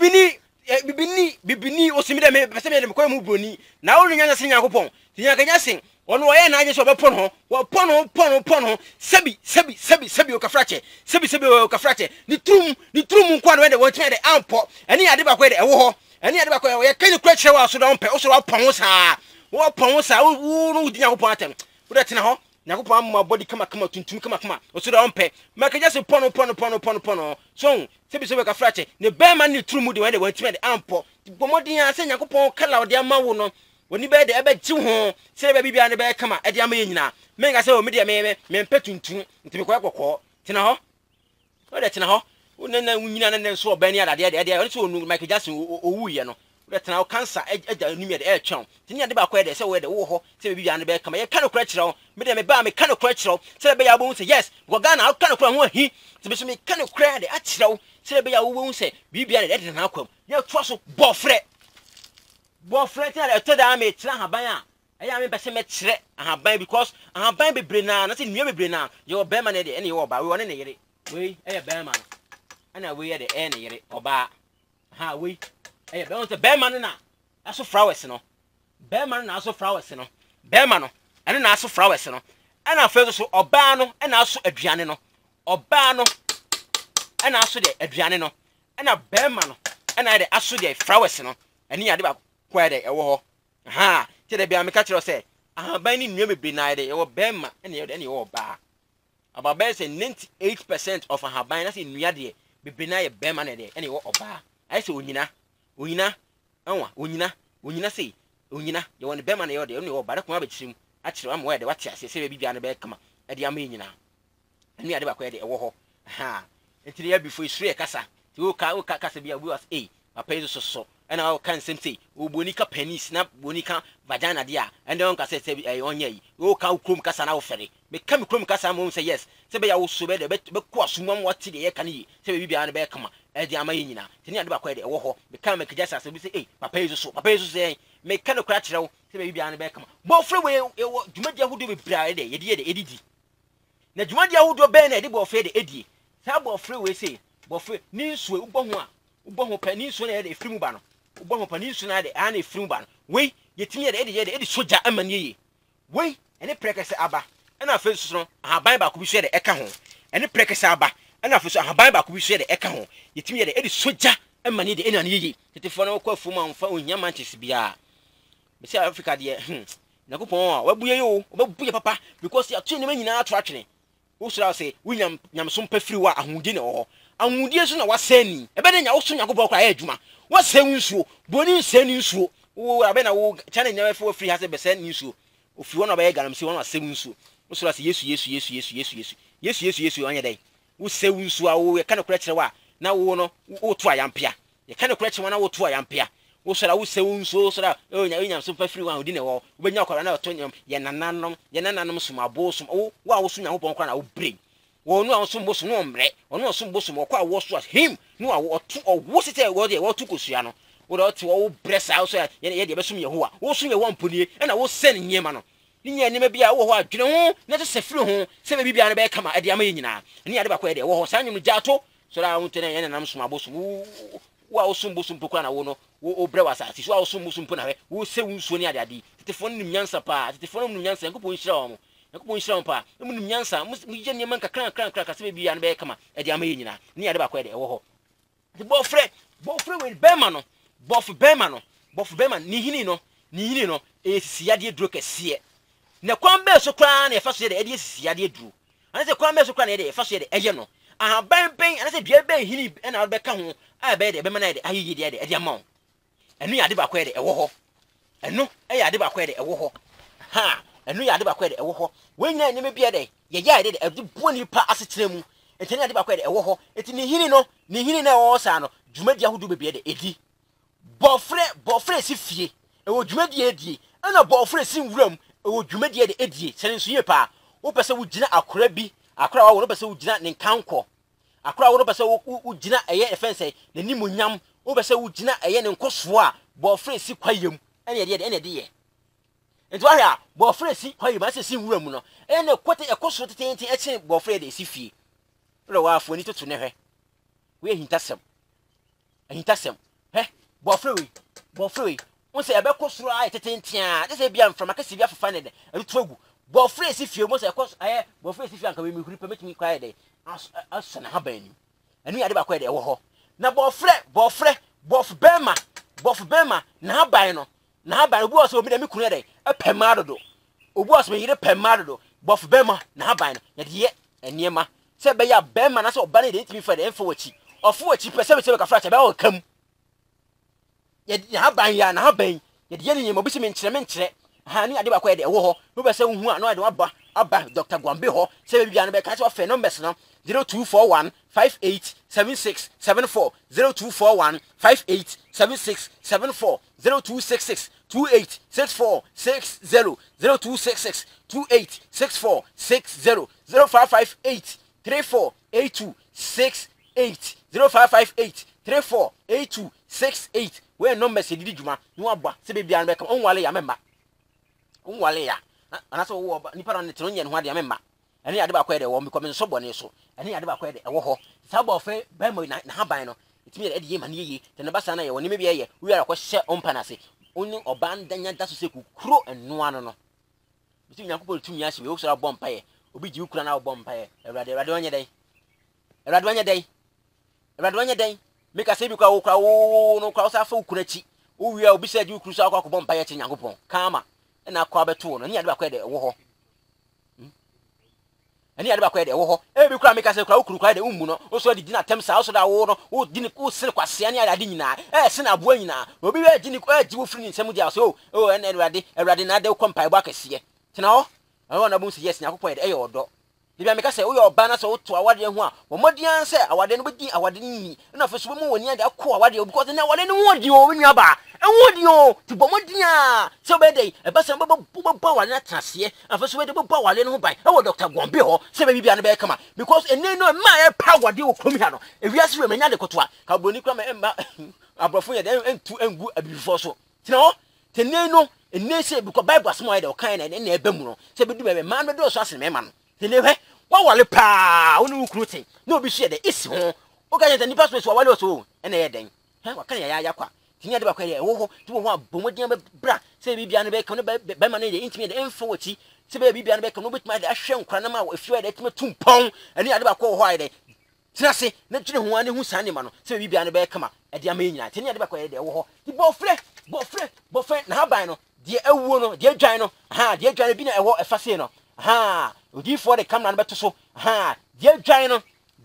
o simi de me pese me de ko mu broni na wo nya se Yakobon ti Michael Jackson ono wo ye na anye so be pon ho wo pon ho sebi o ka frache sebi o ka frache ni trum kwa no de wo tme de ampo ani ade ba ko de e wo ho ani ade ba ko ye kan kura kire wa so don pe o so wa pon ho sa wo no di Yakobon atem wo de tena ho Nyankopɔn amma body kama tuntum kama oso da onpe make just pono so se bi so be ka frache ne be ma ne turu mu de we de wantime de ampo bomodin a se Nyankopɔn kala de ama wo no woni be de ebe ji ho se be bibia ne be kama e de ama ynyina me nga se o me de me mpe tuntum ntimi kwa kokko tina ho o de tina ho na unyina na so obani adade de o so onu Michael Jackson owuye no tena cancer eja nimi de etwan tinya de ba kwa de se we de wo ho se bibia ne be kama ye ka no kura kire me de me ba me ka no kura kire se be ya bo se yes go Ghana ka no kura ho hi se be so me ka no kura de a kire se be ya wo bo se bibia de na akwam ye to so bofre ti na to da me tira haban a eya me be se me kire haban because haban bebre na se nua bebre na ye oba ma ne de ene ye oba we woni ne yere we eye be ma no ana we ye de ene yere oba ha we eh be on te be man na aso flowers no be man na aso flowers no be man no ene na aso flowers no ana fe so oba no ena aso aduane no oba no ena aso de aduane no ena be man no ena de aso de flowers no ene ya de ba kwa de ewo ho ha te de bia me ka kire se ahaban ni nua mebre na de ewo be man ene de ene ewo oba about be say 98% of ahaban na se nua de bebre na ye be man de ene ewo oba ai se onyina anwa onyina sei onyina ye won be ma na ye de no ba da ko abechirim a kire am we de wate ase se be bibia na be kama e de ama nyina enu ade ba ko ye de ewo ho ha entire ya before isure e kasa ti o ka kasa bia we was papa is so ena o kan semse o bonika penis na bonika vagina dia ende on kasa se onye yi o ka ukrom kasa na wo fere me ka me krom kasa mo say yes se be ya wo so be de be ko asumam wate de ye kan yi se be bibia na be kama e de ama nyina tini ade ba ko de ewo ho me ka me kija sase bi se papa is so say me ka no kra kire wo se be bibia na be kama bo fre we dwumadi ahudo be bra de ye de edidi na dwumadi ahudo be na de bo fre de edie sa bo fre we say bo fre ni nsuo ubo ho pani nsuo na ye de efrimu ba no ubo ho pani nsuo na de ana efrimu ba no we yetimi ye de soja amani ye we ene prekese aba ena afa susu no ahaban ba ko bi hwe de eka ho ene prekese aba ena afa susu ahaban ba ko bi hwe de eka ho yetimi ye de soja amani de ena ye tetefo na ko afuma mfa onya mantis bia be say Africa de nakopon a wabuye yo obabuye papa because ya tue ne nyina ato atwene wo sura say William nyamso mpafiri wa ahudi ne ho ahudie so na wasani ebe de nya wo so nyakopon kwa adwuma wasen nsuo boni nsani nsuo wo abe na wo channel nya fe free hase be sen nsuo ofi wona ba ye galamse wona asem nsuo wo sura say Yesu onye dai wo sewu nsuo a wo ye kana kura kire wa na wo no wo to ayampia ye kana kura kire wa na wo to ayampia wo sura wo sewu nsuo sura nya so mpafiri wa ahudi ne wo benya kwara na to nyam ye nananom sumabo sum wo wo so nyakopon kwa na wo brain wo no awso mboso no mre ono awso mboso mo kwa wo so as him no awo otu owo sete wo de wo tu kosua no wo de otu wo bresa awso ye de besum Yehowa wo so ye wo mponie na wo sen nyema no ninya ni ma bia wo ho adwene ho na to sefiri ho se be bibia na be kama ade ama nyina ni ade ba kwa de wo ho san nyum jato so ra hunte na ye nanam sum aboso wo awso mboso mpokwa na wo no wo bre wasasi so awso mboso mpo na we wo se wunsuo ni ade tetefo nim nyansa pa tetefo nim nyansa nkopon hira wo nakopon hira wo pa emu nim nyansa mu je nyema nkakran ka se be bibia na be kama ade ama nyina ni ade ba kwa de wo ho the bofre with bema no bof bema ni hini no siyade duro kese na kwan be so kran na efa so de ede siyade duro ana se kwan be so kran na ede efa so de eye no aha ban ana se dua ben hini na be ka ho a be de be mana de ayi de ede ama enu ya de ba kwa de ewo ho enu ya de ba kwa de ewo ho ha enu ya de ba kwa de ewo ho wenya ni me bia de ye ya de adu boni pa asetena mu eteni ade ba kwa de ewo ho eti ni hini na wo sa no dwumadi ahudu bebie de edi bofre si fie ewo dwumadi edi ana bofre si nwuram ewo dwumadi de edi sene nso ye pa wo pese wo gina akora bi akora wo pese wo gina ne nkanko akora wo pese wo gina eye efense ne nimunyam wo pese wo gina eye ne nkoso a bofre si kwayem ene de ye enti wa ya bofre si kwayem ase si nwuram no ene kote ekoso tetenti eche bofre de si fie lo wa afoni tutu ne hwe we hintasem bofre we won se ebe kosoro aye tetentia de se bia mframa ka se bia fafa ne de etuagu bofre si fie mo se kos aye bofre si fie anka we mehuri pemetimi kwa de asana habani anu ya de ba kwa de wo ho na bof bema na haban no obu oso obi de me kunu de epema dodo obu oso me yire pema dodo bof bema na haban ye de eniema se be ya bema na se oba na de ntimi fa de enfo wachi ofo wachi pese be ka fra cha be o kam ye haban ya na haban ye de ye mo bi se me nkyere ha ni ade ba kwa de wo ho wo be se hu a no de aba Dr. Gwambe ho se be bia no be ka che ofe numbers no 0241 587674 0241 587674 0266 286460 0266 286460 0558 348268 0558 348268 we numbers didi juma no aba se be bia no be ka onwale ya memma onwale ya ana so wo nipa no ne nye no ade ya memma ene ade ba kwa de wo mi komi so bone so ene ade ba kwa de wo ho sabo fe ba mo na haban no itimi de ye mane ye te ne basa na ye woni me bia ye wi ara kwa hye ompanase oni oban danya da so se kukuro eno ano no bitimi yakopol tumi ahye we wo so bom paye obi ji ukura na bom paye ewrade onye dai ewrade onye dai meka se bi kwa wo kra wo no kwa sa fa ukura chi wo wi a obi se ji ukuru so akwa bom paye chi yakopol kama na kwa beto no ni ade ba kwa de wo ho ani ade ba kwa de wo ho e bi kura meka se kura ukuru kwa de ummu no wo so di na tem sa wo so da wo no wo di ni ko sene kwase ani ade nyina se na abo nyina obi we di ni ko agi wo firi ni nsem dia so o ene ewrade na de ko mpa ebo akase tina ho awo na bu si yes yakopol de e yodo bia meka se wo yo ba na so wo to awade hu a wo modian se awade no bedi awade ni na fa so bo mu woni ade akọ awade because na awade no wodi o nua ba wodi o ti bo modian se be dey e ba se bo awade na trase afa so be dey bo awade no ban e wo Dr. Gwambe ho se be bia no be kama because ene no ma e pa awade wo komi ha no e wiase we manya de kotoa ka broni kra ma abrofo ye de entu engu abifo so tina ho tene no ene se because Bible asmo ye de o kan na e ba mu no se be du be ma no do so asene me ma no tene he wa wale pa onu ukrutin no bi hye de isi ho o ka yenta nipa space wa wale so ene ye den he wa kan ya kwa tinya de ba kwa de wo ho ti wo ho abomodian be bra se bibia no be kan no be ma no de intimi de enfo wachi se be bibia no be kan no betima de ahwe nkra na ma efiwa de timi tumpon ene ade ba kwa ho de tinase na twene ho ane hu san ne ma no se bibia no be kama e de ama nyina tinya de ba kwa de wo ho ti bofre na haban no de awuo no de adwan no ha de adwan bi na ewo efase no ha odi for the camera beto so ha de adwan no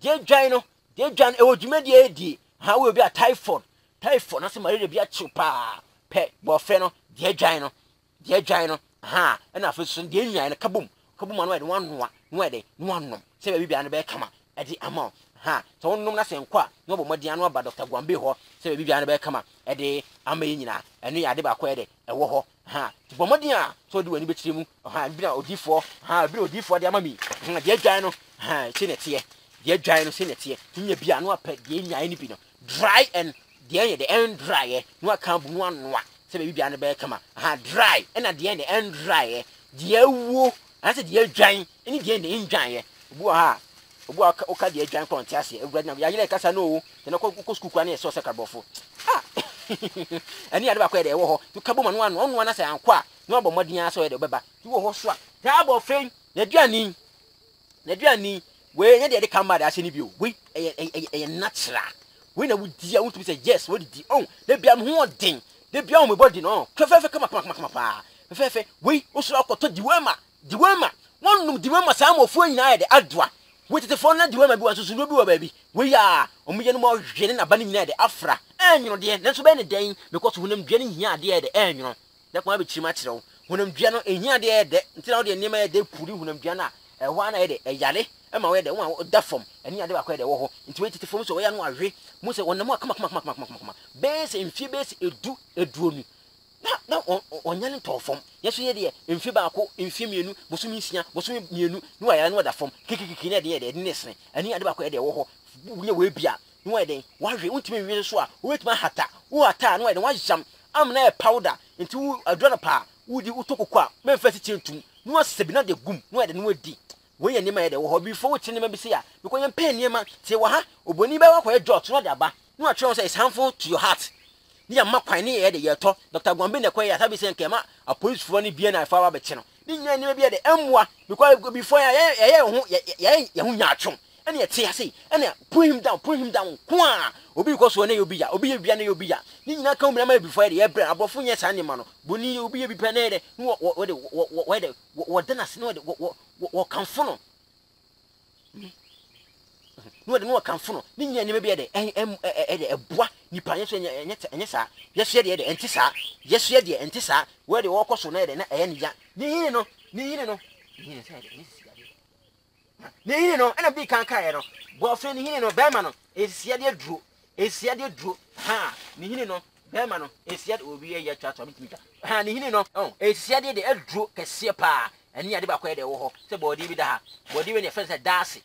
e wodwuma de edi ha we obi a typhoid na se malaria bi a chupa pe bofre no de adwan no ha e na afiso de nyan no kabum no e de wannoa no e de no wannom se be bia no be kama e de ama ha so wonnom na se nkwa no bo modian no ba Dr. Gwambe ho se be bia no be kama e de ama nyina enu ya de ba kwa e de e wo ho ha bo modian so de wani be kire mu ha bi na odifo ha bi odifo de ama mi de adwan no ha che ne tie de adwan no che ne tie nya bia no apɛ de nyan ni bi no dry and de end dry no aka bu no anoa se be bia no be kama ha dry na de end dry de awuo ase de adwan ni de ndwan obu ha obu aka de adwan kon ti ase ewura na ya yele kasa no te na ko school kwa na ye so se karbofo ah ani ade ba kwa de wo ho tu kabo ma no ano na se ankwa no abo modian so de beba tu wo ho so a ta abo fen na duani we nya de kama da ase ni bio we e natural we na wudi a won't be say yes what di on de bia ho odin de bia o me body no fefe kama pa fefe we o so akoto diwema wonnum diwema sa amofu nyina ya de adwa we tete fo na diwema bi wa susu no bi wa baabi we ya omuye no mo hwene na ba ni nyina de afra enyono de nanso be ne den because hunam dua ne hia de de enyono de kwa be chirima kyerɛw hunam dua no ehia de de ntina wo de nema ya de puri hunam dua na ɛho ana ya de ɛyale ɛma wo de wo da fom ɛni ade ba kwa de wo ho nti we tete fom so wo ya no ahwe mu se wonnam akama base mfie base eduonu na onyane tofom yeso ye de mfie ba ko mfie mienu bosumi nsia bosumi mienu no ya no da fom kikiki na de ne sene ɛni ade ba kwa de wo ho wuye we bia no de wahwe untime wiye so a wetima hata wo ata no de wajam amna e powder nti wo adwana pa wudi utokoko a memfasi chentum no asebi na de gum no de no adi we ye nima ye de wo ho before wo chinima bi se ya because ye pen nima tie wo ha oboni ba wakwa jot no de aba no atwe say it's harmful to your heart ni amma kwan ni ye de ye to Dr. Gwambe ne kwa ya sabi se nkema a police fo ni bia na fa ba be che no ni nya nima bi ye de emwa because before ye ho nya atwon ene ye te ase ene pull him down kwa obi ko so na obi ya obi ye bia na obi ya ni nyina ka umra ma before ye brɛ abofo nye sa nyema no boni obi ye bi pɛ na de wo de na se no de wo kanfo no no de no kanfo no ni nyina ne be de eboa nipa ye so enye sa ye so de enti sa ye so de enti sa wo de wo kɔ so na de na ɛyɛ ne ya ni yini no sa de ni yini no ɛna bi kan kae no boyfriend ni yini no bɛɛ ma no esia de duro ha ni yini no bɛɛ ma no esia de obi ye twatwa mitimiga ha ni yini no esia de aduro kɛse pa ɛni ade ba kɔ de wo hɔ sɛ body bi da ha body we ne fɛ sɛ daase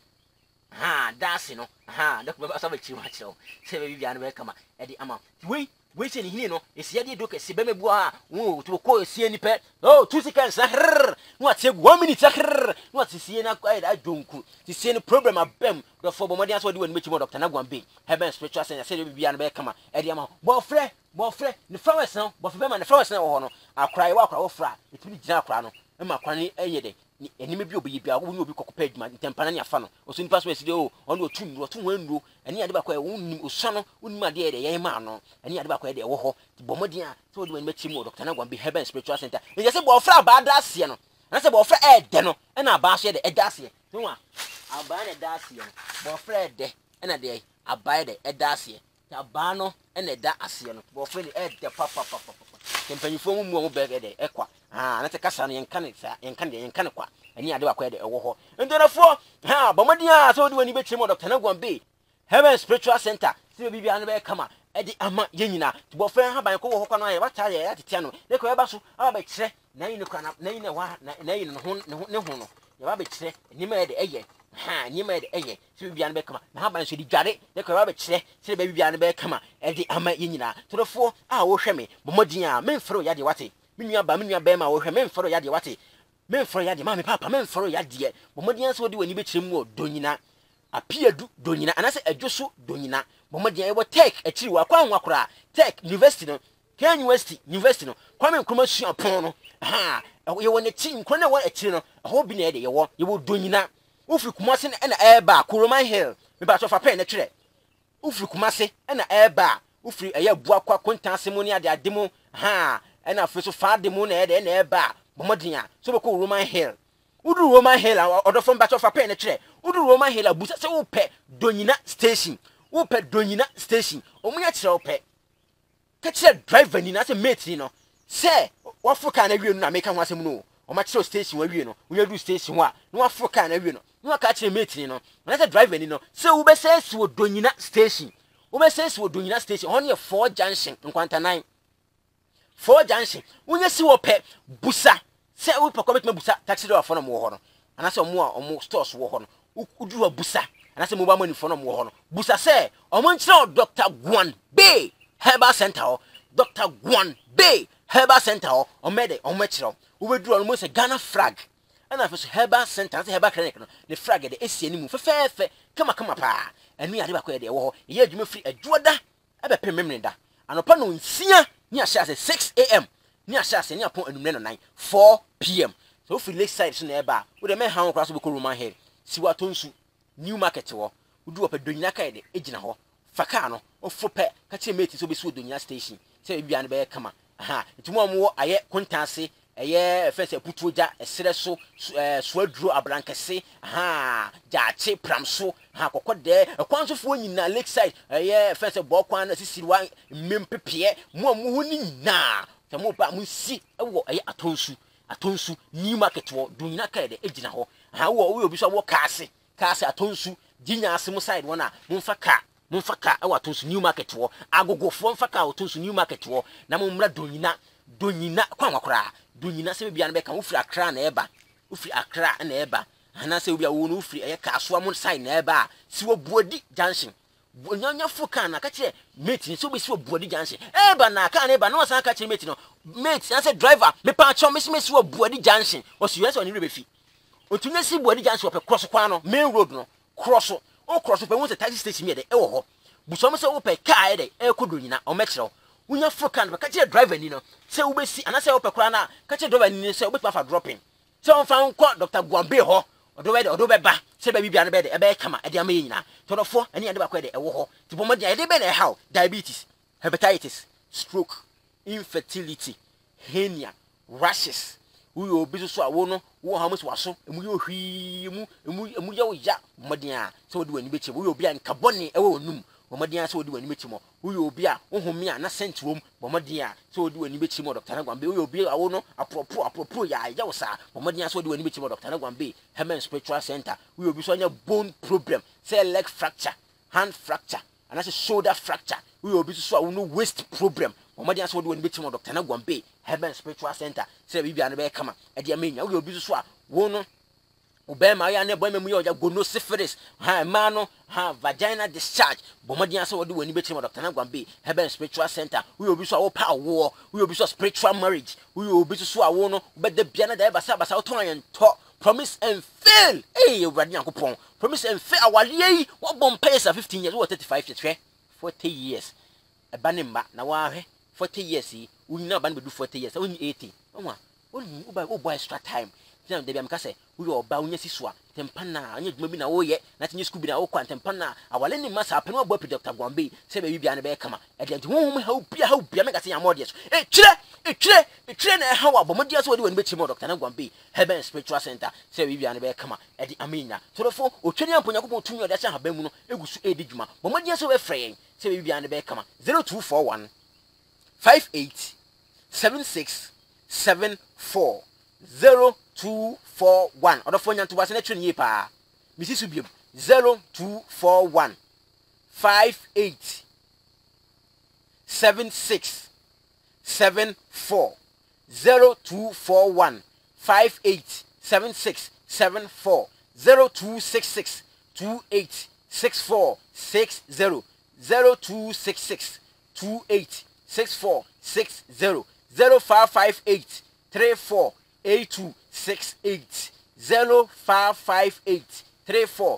ha daase no ha da ko ba sa ba chi wa kyerɛw sɛ ba bibia no bɛ kama ɛde ama we se ni hini no esia de do kɛse bɛ mebu ha wo to kɔ esia ni pɛ 2 seconds no ategu 1 minute no atsie na adwonku tsie ni problem abem do for bomodi aso de wani mechi mo Dr. Nagwambe Heaven Spiritual Center sɛ bibia no bɛ kama ɛde ama bɔfrɛ ne flowers no bɔfrɛ bɛ ma ne flowers no wo hɔ no akra wo fra etimi gyina akra no ma akra ni ɛyɛ de enime bi obi bia wo ni obi kokopa adwuma ntempana ne afa no oso nipa so eside o ono otum ho nduo eni ade ba kwa wonnim osa no wonnim ade ye de ye ma no eni ade ba kwa de wo ho bomodin a so de wani machi mu Dr. Nagwambe Heaven Spiritual Center e je se bo ofra ba da ase no na se bo ofra ede no e na ba so de eda ase no a aba na eda ase no bo ofra ede e na de aba de eda ase aba no e na eda ase no bo ofra ede papa kempanyifo mu be de ekwa na te kasa no yenka ne kwa ani ade ba kwa de ewo ho ndonafo ha bomodia so de wani betire mo Dr. Nagwambe Heaven Spiritual Center se bibia no be kama edi ama yenyina bo fa ha ban ko wo ho kwa no ye wata ye atete no le ko eba so aba be kire na yin kwa na yin wa na yin ne ho no ye ba be kire ni ma de eye ha ni ma de eye se bibia no be kama na ha ban so di dware le ko eba be kire se bibia no be kama edi ama yenyina todofo a wo hwe me bomodia memfro ya de wate minua be ma wo hwe memfro ya de wate memfro ya de ma me papa memfro ya de bomodia so de wani be kire mu donyina apiadu donyina anase adwoso donyina bomodia e wo tech akiri wa kwa kora tech university no Kenya university no Kwame Nkrumah suapon no ha ye woni ti nkro na wo akiri no ho bi na ye de ye wo donyina ufiri Kumase na eba Kuroman Hill me ba so fa pen na twere ufiri Kumase na eba ufiri eya bua kwa kontanse mu ni ade mu ha na afi so fa de mu na ye de na eba bomodia so be ko Roman Hill udu Roman Hill odofo mba so fa pen na twere udu Roman Hill abusa se wo pe donyina station omunya kire wo pe ka kire driver ni na se mate ni no se wo fuka na wie no na meka ho asem no o ma kire station wa wie no wo du station wa no wo fuka na wie no no ka kire mate ni no na se driver ni no se wo be se si wo donyina station on ye 4 junction nkwanta 9 4 junction wonya si wo pe busa se wo pe kometma busa taxi driver fo no mo ho no ana se omo stores wo ho no udu wa busa ana se mobile money fo no mo ho no busa se omo nchire Dr. Gwanbe Herbal Center Dr. Gwanbe Herbal Center omede omechiro wo beduru no mo se Ghana flag ana fe so Herbal Center se Herbal Clinic no the flag de esi ani mu fefefe kama pa anu ade ba kwa de wo ho ye adwuma free adwoda ebe pe memne da anopa no nsia ni ahia se 6 am ni ahia se ni apon anumre no 9 4 pm so free lakeside so na eba wo de me han kwa so be ko Roman Hill siwato nsu new market wo udu opa donyina kai de ejina ho faka no ofope ka che mate so be so donyina station se bia no be kama aha etumo mo aye kontanse eye fese putuoja esere so suaduro abrankese aha jaache pramso ha kokode ekwansofo nyina lakeside eye fese bokwan na sisiriwa mmempepie mo ho ni nyina tamo ba mo si ewo eye atonsu new market wo donyina kai de ejina ho ha wo obi so wo kaase atonsu ginya asem side wona mumfa ka ewa atonsu new market wo agogofo mfa ka atonsu new market wo na mumra donyina kwa makora donyina se bia na be ka ufiri Accra na eba ana se bia wo no ufiri eye kasoa mo side na eba si wo Buodi junction onyanya fuka na ka kire mate so be si wo Buodi junction eba na ka na eba na wasan ka kire mate no mate na se driver me pa cho me si wo Buodi junction o si yes oni rebefi otunya si Buodi junction o pe cross kwa no main road no cross pe won se taxi station me de e wo ho buso me se wo pe car de e ko donyina o mekire unya fuka na ka kire driver ni no se wo be si ana se wo pe kwa na ka kire driver ni se wo be fa dropping se on fa nko Dr. Gwanbe ho odo be ba se ba bibia no be de e be kama e de ama yina to do fo ene ade ba kwa de e wo ho ti bo mo de e de be na how diabetes, hepatitis, stroke, infertility, hernia, rashes. We will be so a wono, wo ha musu waso, emu yo hwi emu ye wo ya modin a so wo de wani bechi wo yo bia nka bone e wo num modin a so wo de wani bechi mo wo yo bia ohumi a na sent wom modin a so wo de wani bechi mo Dr. Nagwambe wo yo bia a wo no apropo ya wo sa modin a so wo de wani bechi mo Dr. Nagwambe Heaven Spiritual Center wo yo bi so anya bone problem, say leg fracture, hand fracture, and that's a shoulder fracture. We will be so a no waist problem. Omadi aso do nbeti mo Dr. Nagwambe Heaven Spiritual Center say bibia na be kama e de amenya we obi so a wo no obema ya na boy memu ya gono syphilis ha ma no ha vagina discharge bomadi aso do wani beti mo Dr. Nagwambe Heaven Spiritual Center we obi so a wo pa wo we obi so spiritual marriage we obi so a wo no be de bia na da basa wo ton yan to promise and fail ewrade yankopon promise and fail awale yi wo bom pesa 15 years wo 35 years 40 years ebanimba na wa hwe 40 years we na ban be do 40 years we 80 onwa only o boy extra time then dey be am ka say we oba onya sisua tempa na anya dwuma bi na wo ye na tinye school bi na wo kwa tempa na awale ni masa apenu abo Dr. Gwambe say be bia na be kama e de honhom ha bia me ka say amode so kire na ha wa bomodi so de wani be chimo Dr. Nagwambe Heaven Spiritual Center say be bia na be kama e de amenya so therefore otwani amponya kopon tumi oda sha haban mu no egusu e di dwuma bomodi so be frɛ say be bia na be kama 0241 58 76 74 0241 odo fonya to wase na twene ye pa misi su biom 0241 58 76 74 0241 58 76 74 0266 28 64 60 0266 28 64 60 0558 34 8268 0558 34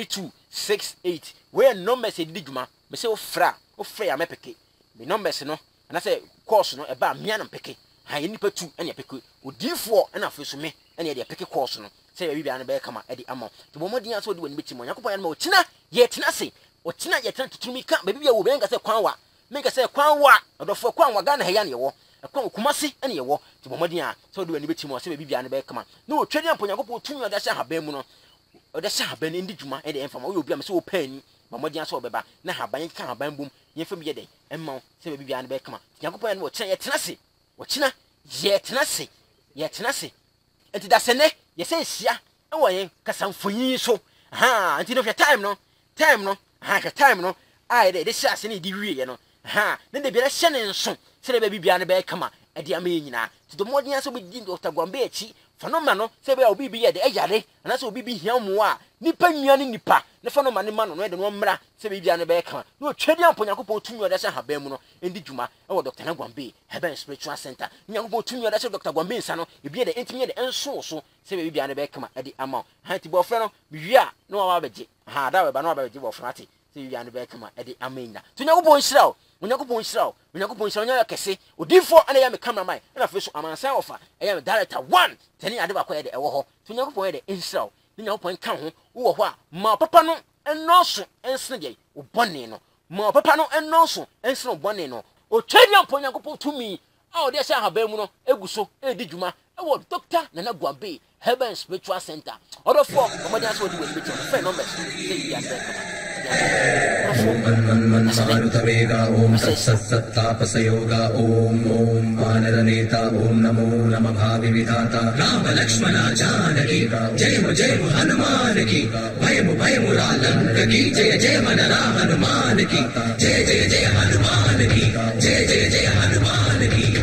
8268 we numbers e diduma me say o fra ya mepeke me numbers no na say course no e ba mia na peke ha ye nipa 2 ene peke odifo na afeso me ene ye peke course no say we bia na be kama e di amo to bo modin aso de wani beti mo yakopon ya ma otina ye tena se otina ye tena tutumi ka be bia wo be nka say kwanwa me nka say kwanwa odofo kwanwa ga na he ya na ye wo ekwan kumasi ene ye wo to bo modin a so de wani beti mo say be bia na be kama na o twedi ampo yakopon tumi oda sha haban mu no oda sha haban ndi dwuma e de enfama wo bia me say wo pani bo modin aso beba na haban ka haban bum ye fam ye de emma say be bia na be kama yakopon ya na wo tena ye tena se wo tena ye tena se enti da sene ye say sia e wo ye kasamfonyi so ha enti no hwe time no ha hwe time no ai de sia se ne di wie ye no ha ne de bia hye ne nso se be bia ne be kama e de ama nyina ti do modin aso be di Dr. Gwambe echi fanoma no se be obi bi ye de eyare na se obi bi hia mu a nipa nua ne nipa ne fanoma ne ma no de no mmra se be bia ne be kama no twedi ampo yakopon tumi oda sha haban mu no endi dwuma e wo Dr. Nagwambe Heaven Spiritual Center yakopon tumi oda sha Dr. Gwambe nsa no e bi de entimi de enso so se be bia ne be kama e di ama ha ti bo frɛ no wi a no wa beje ha da we ba no wa beje bo frɛ ate se bia ne be kama e di amenya to yakopon hyira o Onyankopon hyira nya kese odifo ana ya me cameraman na fe so amansan ofa e ya me director 1 tani ade ba kwa de e wo ho to Onyankopon de hyira Onyankopon ka ho wo ho a ma papa no enoso ensene de obone no ma papa no enoso ensene obone no o twedi ampo Onyankopon tumi a o de sha haban mu no eguso e di dwuma e wo Dr. Nagwambe Heaven Spiritual Center odofo omodi aso di we bi fe numbers say ya Marutabega Om Tatsatapasyoga Om Om Vanaraneta Om Namo Namah Vividhata Rama Lakshmana Janaki Jai Hanuman ki Bhayamu Ralanka ki Jai Manara Hanuman ki Jai Hanuman ki Jai Hanuman ki